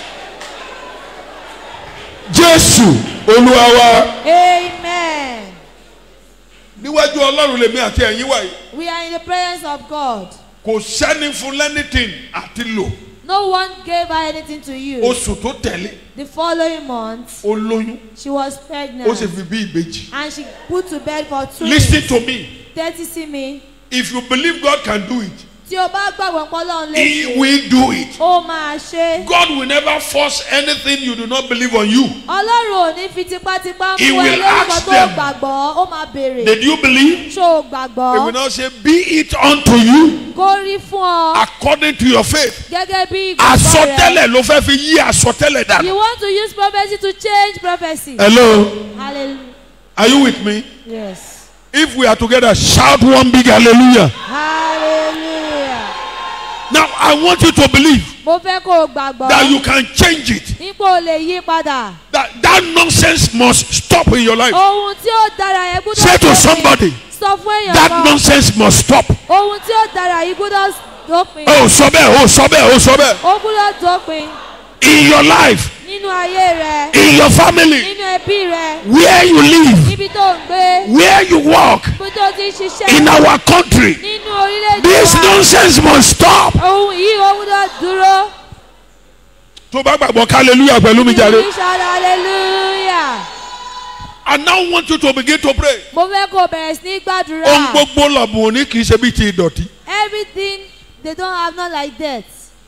Jésù Olúwa wa. Amen. Níwájú Ọlọ́run lèmi àti ẹ̀yin wà yìí. We are in the presence of God. Kò sẹ́ni fún lẹ́nìtìn àti lò. No one gave her anything to you. Oṣù tó tẹ̀lé. The following month, Ó lóyún. she was Ó pregnant. sì fi bí ìbejì. And she put to bed for two Listen weeks. to me. Tẹ́tí sí mi. If you believe God can do it, Tí o bá gbàgbọ́ pé Ọlọ́run lè He ṣe, will do it. ó máa ṣe. God will never force anything you do not believe on you. Ọlọ́run ò ní fi tipátipá He mú ẹ will lórúkọ ask tó them. gbàgbọ́, ó máa béèrè. Did you believe? Ṣó o He will gbàgbọ́? not say, be it unto you Kó rí fún ọ according to your faith. gẹ́gẹ́ bí ìgbàgbọ́ rẹ. Àsọtẹ́lẹ̀ ló fẹ́ fi yí àsọtẹ́lẹ̀ dànù. You want to use prophecy to change prophecy. Hello, Hallelujah. are you with me? Yes. If we are together, shout one big hallelujah. Hallelujah. Now, I want you to believe Mo fẹ́ kó o gbàgbọ́. that you can change it. Nípò o lè yí padà. That that nonsense must stop in your life. Ohun tí ó dára yẹn gbúdọ̀ Say to dópin. somebody, Sọ fún èèyàn that kan. nonsense must stop. Ohun tí ó dára yìí gbúdọ̀ dópin. Oh, sọ bẹ́ẹ̀, oh, sọ bẹ́ẹ̀, oh, sọ bẹ́ẹ̀. Ó gbúdọ̀ dópin In your life, nínú ayé rẹ, in your family, nínú ẹbí rẹ, where you live, níbi tó ń gbé, where you work, níbi tó ti ń ṣiṣẹ́, in our country, nínú orílẹ̀-èdè this wa. nonsense must stop. Ohun yìí ó gbúdọ̀ dúró. Tó bá gbàgbọ́ hallelujah pẹ̀lú mi jàre. You shout hallelujah. I now want you to begin to pray. Mo fẹ́ kó o bẹ̀rẹ̀ sí ní gbàdúrà. Ohun gbogbo lọ̀bùn òní kì í ṣe bí ti ìdọ̀tí. Everything they don't have not like that.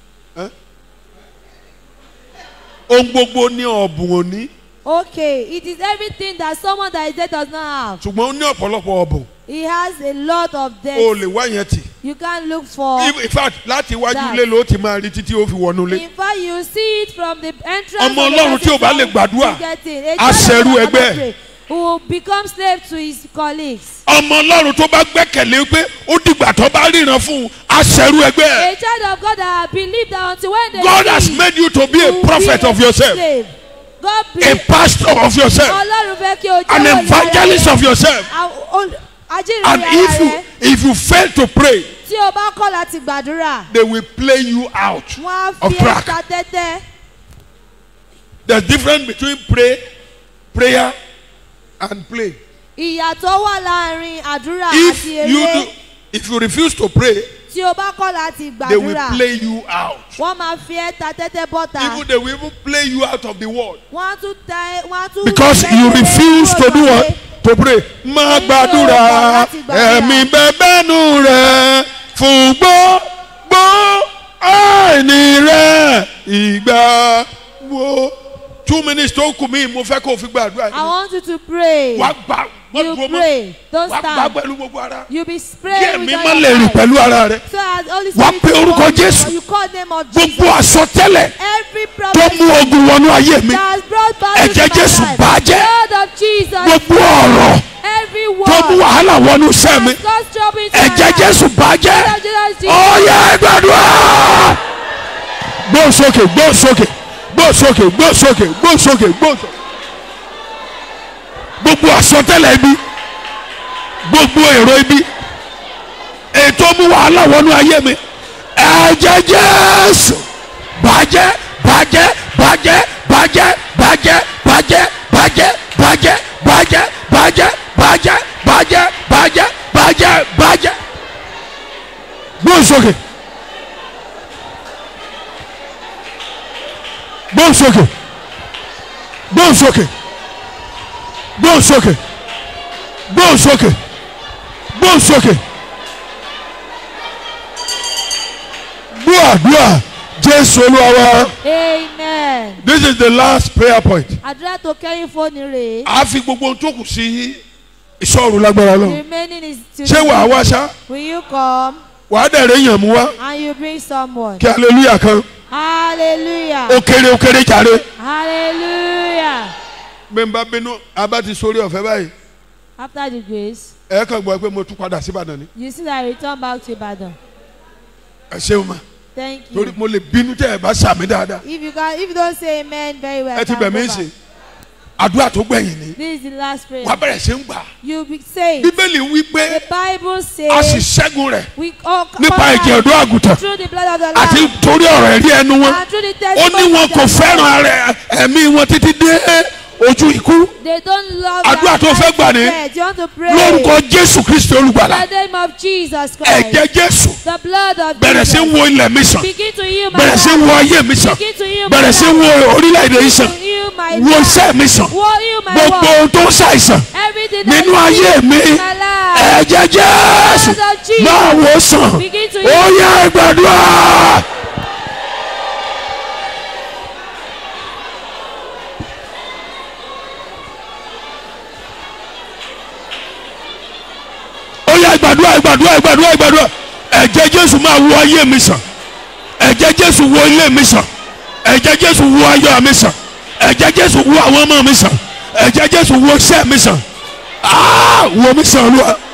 Ohun gbogbo ní ọ̀bùn òní. Okay, it is everything that someone that is dead does not have. Ṣùgbọ́n ó ní ọ̀pọ̀lọpọ̀ ọ̀bùn. He has a lot of O debt. lè wá yẹn tì. You can't look for. In fact, láti iwájú That. ilé ló ti máa rí títí ó fi wọnú ilé. In fact, you see it from the entrance. Ọmọ of the Ọlọ́run tí ò bá lè person gbàdúrà, to get in. A á child of ṣẹrú God ẹgbẹ́. cannot pray. who will become slave to his colleagues. ọmọ ọlọ́run tó bá gbẹ́kẹ̀lé pé ó dìgbà tó bá ríran fún un aṣẹ́rú ẹgbẹ́. A child of God that believe that until when they God has made you to be a prophet of yourself, God a pastor of yourself, an evangelist of yourself. And if you if you fail to pray, tí o bá kọ̀ láti gbàdúrà, they will play you out wọ́n á of fi track. ẹ̀ta tẹ́tẹ́. There's difference between pray, prayer, and play. Ìyàtọ̀ wà láàrin àdúrà If àti you do, eré. if you refuse to pray, Tí o bá kọ̀ láti they will gbàdúrà, play you out. wọ́n máa fi ẹ̀ta tẹ́tẹ́ bọ́ta. Even they will even play you out of the world Wọ́n á tún tẹ wọ́n á tún. because you refuse to do what? To pray. Má gbàdúrà ẹ̀mí bẹ́bẹ́nu rẹ̀ fún gbogbo àìní rẹ̀ ìgbà wo. Two minutes tó kù mí mo fẹ́ kó o fi gbàdúrà. I want you to pray. Wà gbà You pray. Don't wà gbà stand. pẹ̀lú gbogbo ara. You be Kí spraying ẹ̀mí with má all lè your rìn might. pẹ̀lú ara rẹ̀. So as Holy Wà Spirit pe orúkọ calls you, Jésù. you call the name of Gbogbo Jesus. àsọtẹ́lẹ̀ Every tó prophet mú ogun wọnú ayé mi. that has brought battle Ẹ̀jẹ̀ to my Jésù life. bàjẹ́. Blood of Jesus. Gbogbo ọ̀rọ̀ Every word tó mú wàhálà wọnú iṣẹ́ mi. has caused trouble into my Ẹ̀jẹ̀ life. Jésù bàjẹ́. Blood of Jesus. Ó yá gbàdúrà. Gbó sókè gbó sókè gbó sókè gbó sókè gbó sókè gbó sókè. Gbogbo àsọtẹ́lẹ̀ ibi gbogbo èrò ibi ètò mú wàhálà wọnú ayé mi ẹ̀jẹ̀ Jésù bàjẹ́ bàjẹ́ bàjẹ́ bàjẹ́ bàjẹ́ bàjẹ́ bàjẹ́ bàjẹ́ bàjẹ́ bàjẹ́ bàjẹ́ bàjẹ́ bàjẹ́ bàjẹ́ bàjẹ́. Gbóhùn sókè gbóhùn sókè gbóhùn sókè gbóhùn sókè gbóhùn sókè gbóhùn sókè gbọ́ àdúrà Jésù Olúwa wa. Amen. This is the last prayer point. Àdúrà tó kẹ́yìn fóònù rèé. A fi gbogbo ohun tó kù sí ìṣòro lágbára The lọ. remaining is to. Ṣé wàá wá ṣá? Will you come Wàá dẹ̀rẹ̀ yàn mú wá. and you bring someone? Kí hallelujah kan. Hallelujah. Ó kéré ó kéré jàre. Hallelujah. Bí n bá bínú, a bá ti sórí ọ̀fẹ́ báyìí. After the grace, Ẹ kàn gbọ́ pé mo tún padà sí Ìbàdàn ni. you see that I return back to Ibadan. Ẹ ṣeun ma. Thank Torí you. mo lè bínú tẹ́ ẹ bá sàmì dáadáa. If you can, if you don't say amen very well, Ẹ ti can bẹ̀ go mí back. ṣe. Àdúrà tó gbẹ̀yìn ni. This is the last prayer. Wàá bẹ̀rẹ̀ sí ń gbà. You be saying. Bíbélì wí pé The Bible a sì says ṣẹ́gun rẹ̀ we all nípa ẹ̀jẹ̀ ọ̀dọ́ àgùntàn through the blood of the àti Lamb torí ọ̀rọ̀ ẹ̀rí ẹnu wọn. and through the Ó ní testimony wọn of kò their fẹ́ràn faith. ara ẹ̀mí wọn títí dé ojú ikú. They don't love Àdúrà tó their fẹ́ gbà ní life. You want to pray. lórúkọ Jésù Kristi olùgbàlà. In the name of Jesus Christ. Ẹ̀jẹ̀ Jésù The blood of bẹ̀rẹ̀ sí ń Jesus. wo ilẹ̀ mi sàn. Begin to heal my Bẹ̀rẹ̀ sí ń wo life. ayé mi sàn. Begin to heal my Bẹ̀rẹ̀ sí ń wo life. orílẹ̀-èdè yìí sàn. To heal my Wo life. iṣẹ́ mi sàn. Wo heal my Gbogbo work. ohun tó ń ṣàìsàn Everything nínú that is ayé mi. in my life. Ẹ̀jẹ̀ Jésù Blood of Jesus. máa wò sàn. Begin to Ó heal. yá gbàdúrà. Ó yá gbàdúrà gbàdúrà gbàdúrà gbàdúrà. Ẹ̀jẹ̀ Jésù máa wo ayé mi sàn. Ẹ̀jẹ̀ Jésù wo ilé mi sàn. Ẹ̀jẹ̀ Jésù wo ayọ̀ mi sàn. Ẹ̀jẹ̀ Jésù wo àwọn ọmọ mi sàn. Ẹ̀jẹ̀ Jésù wo iṣẹ́ mi sàn. Ah! Wo mi sàn Olúwa.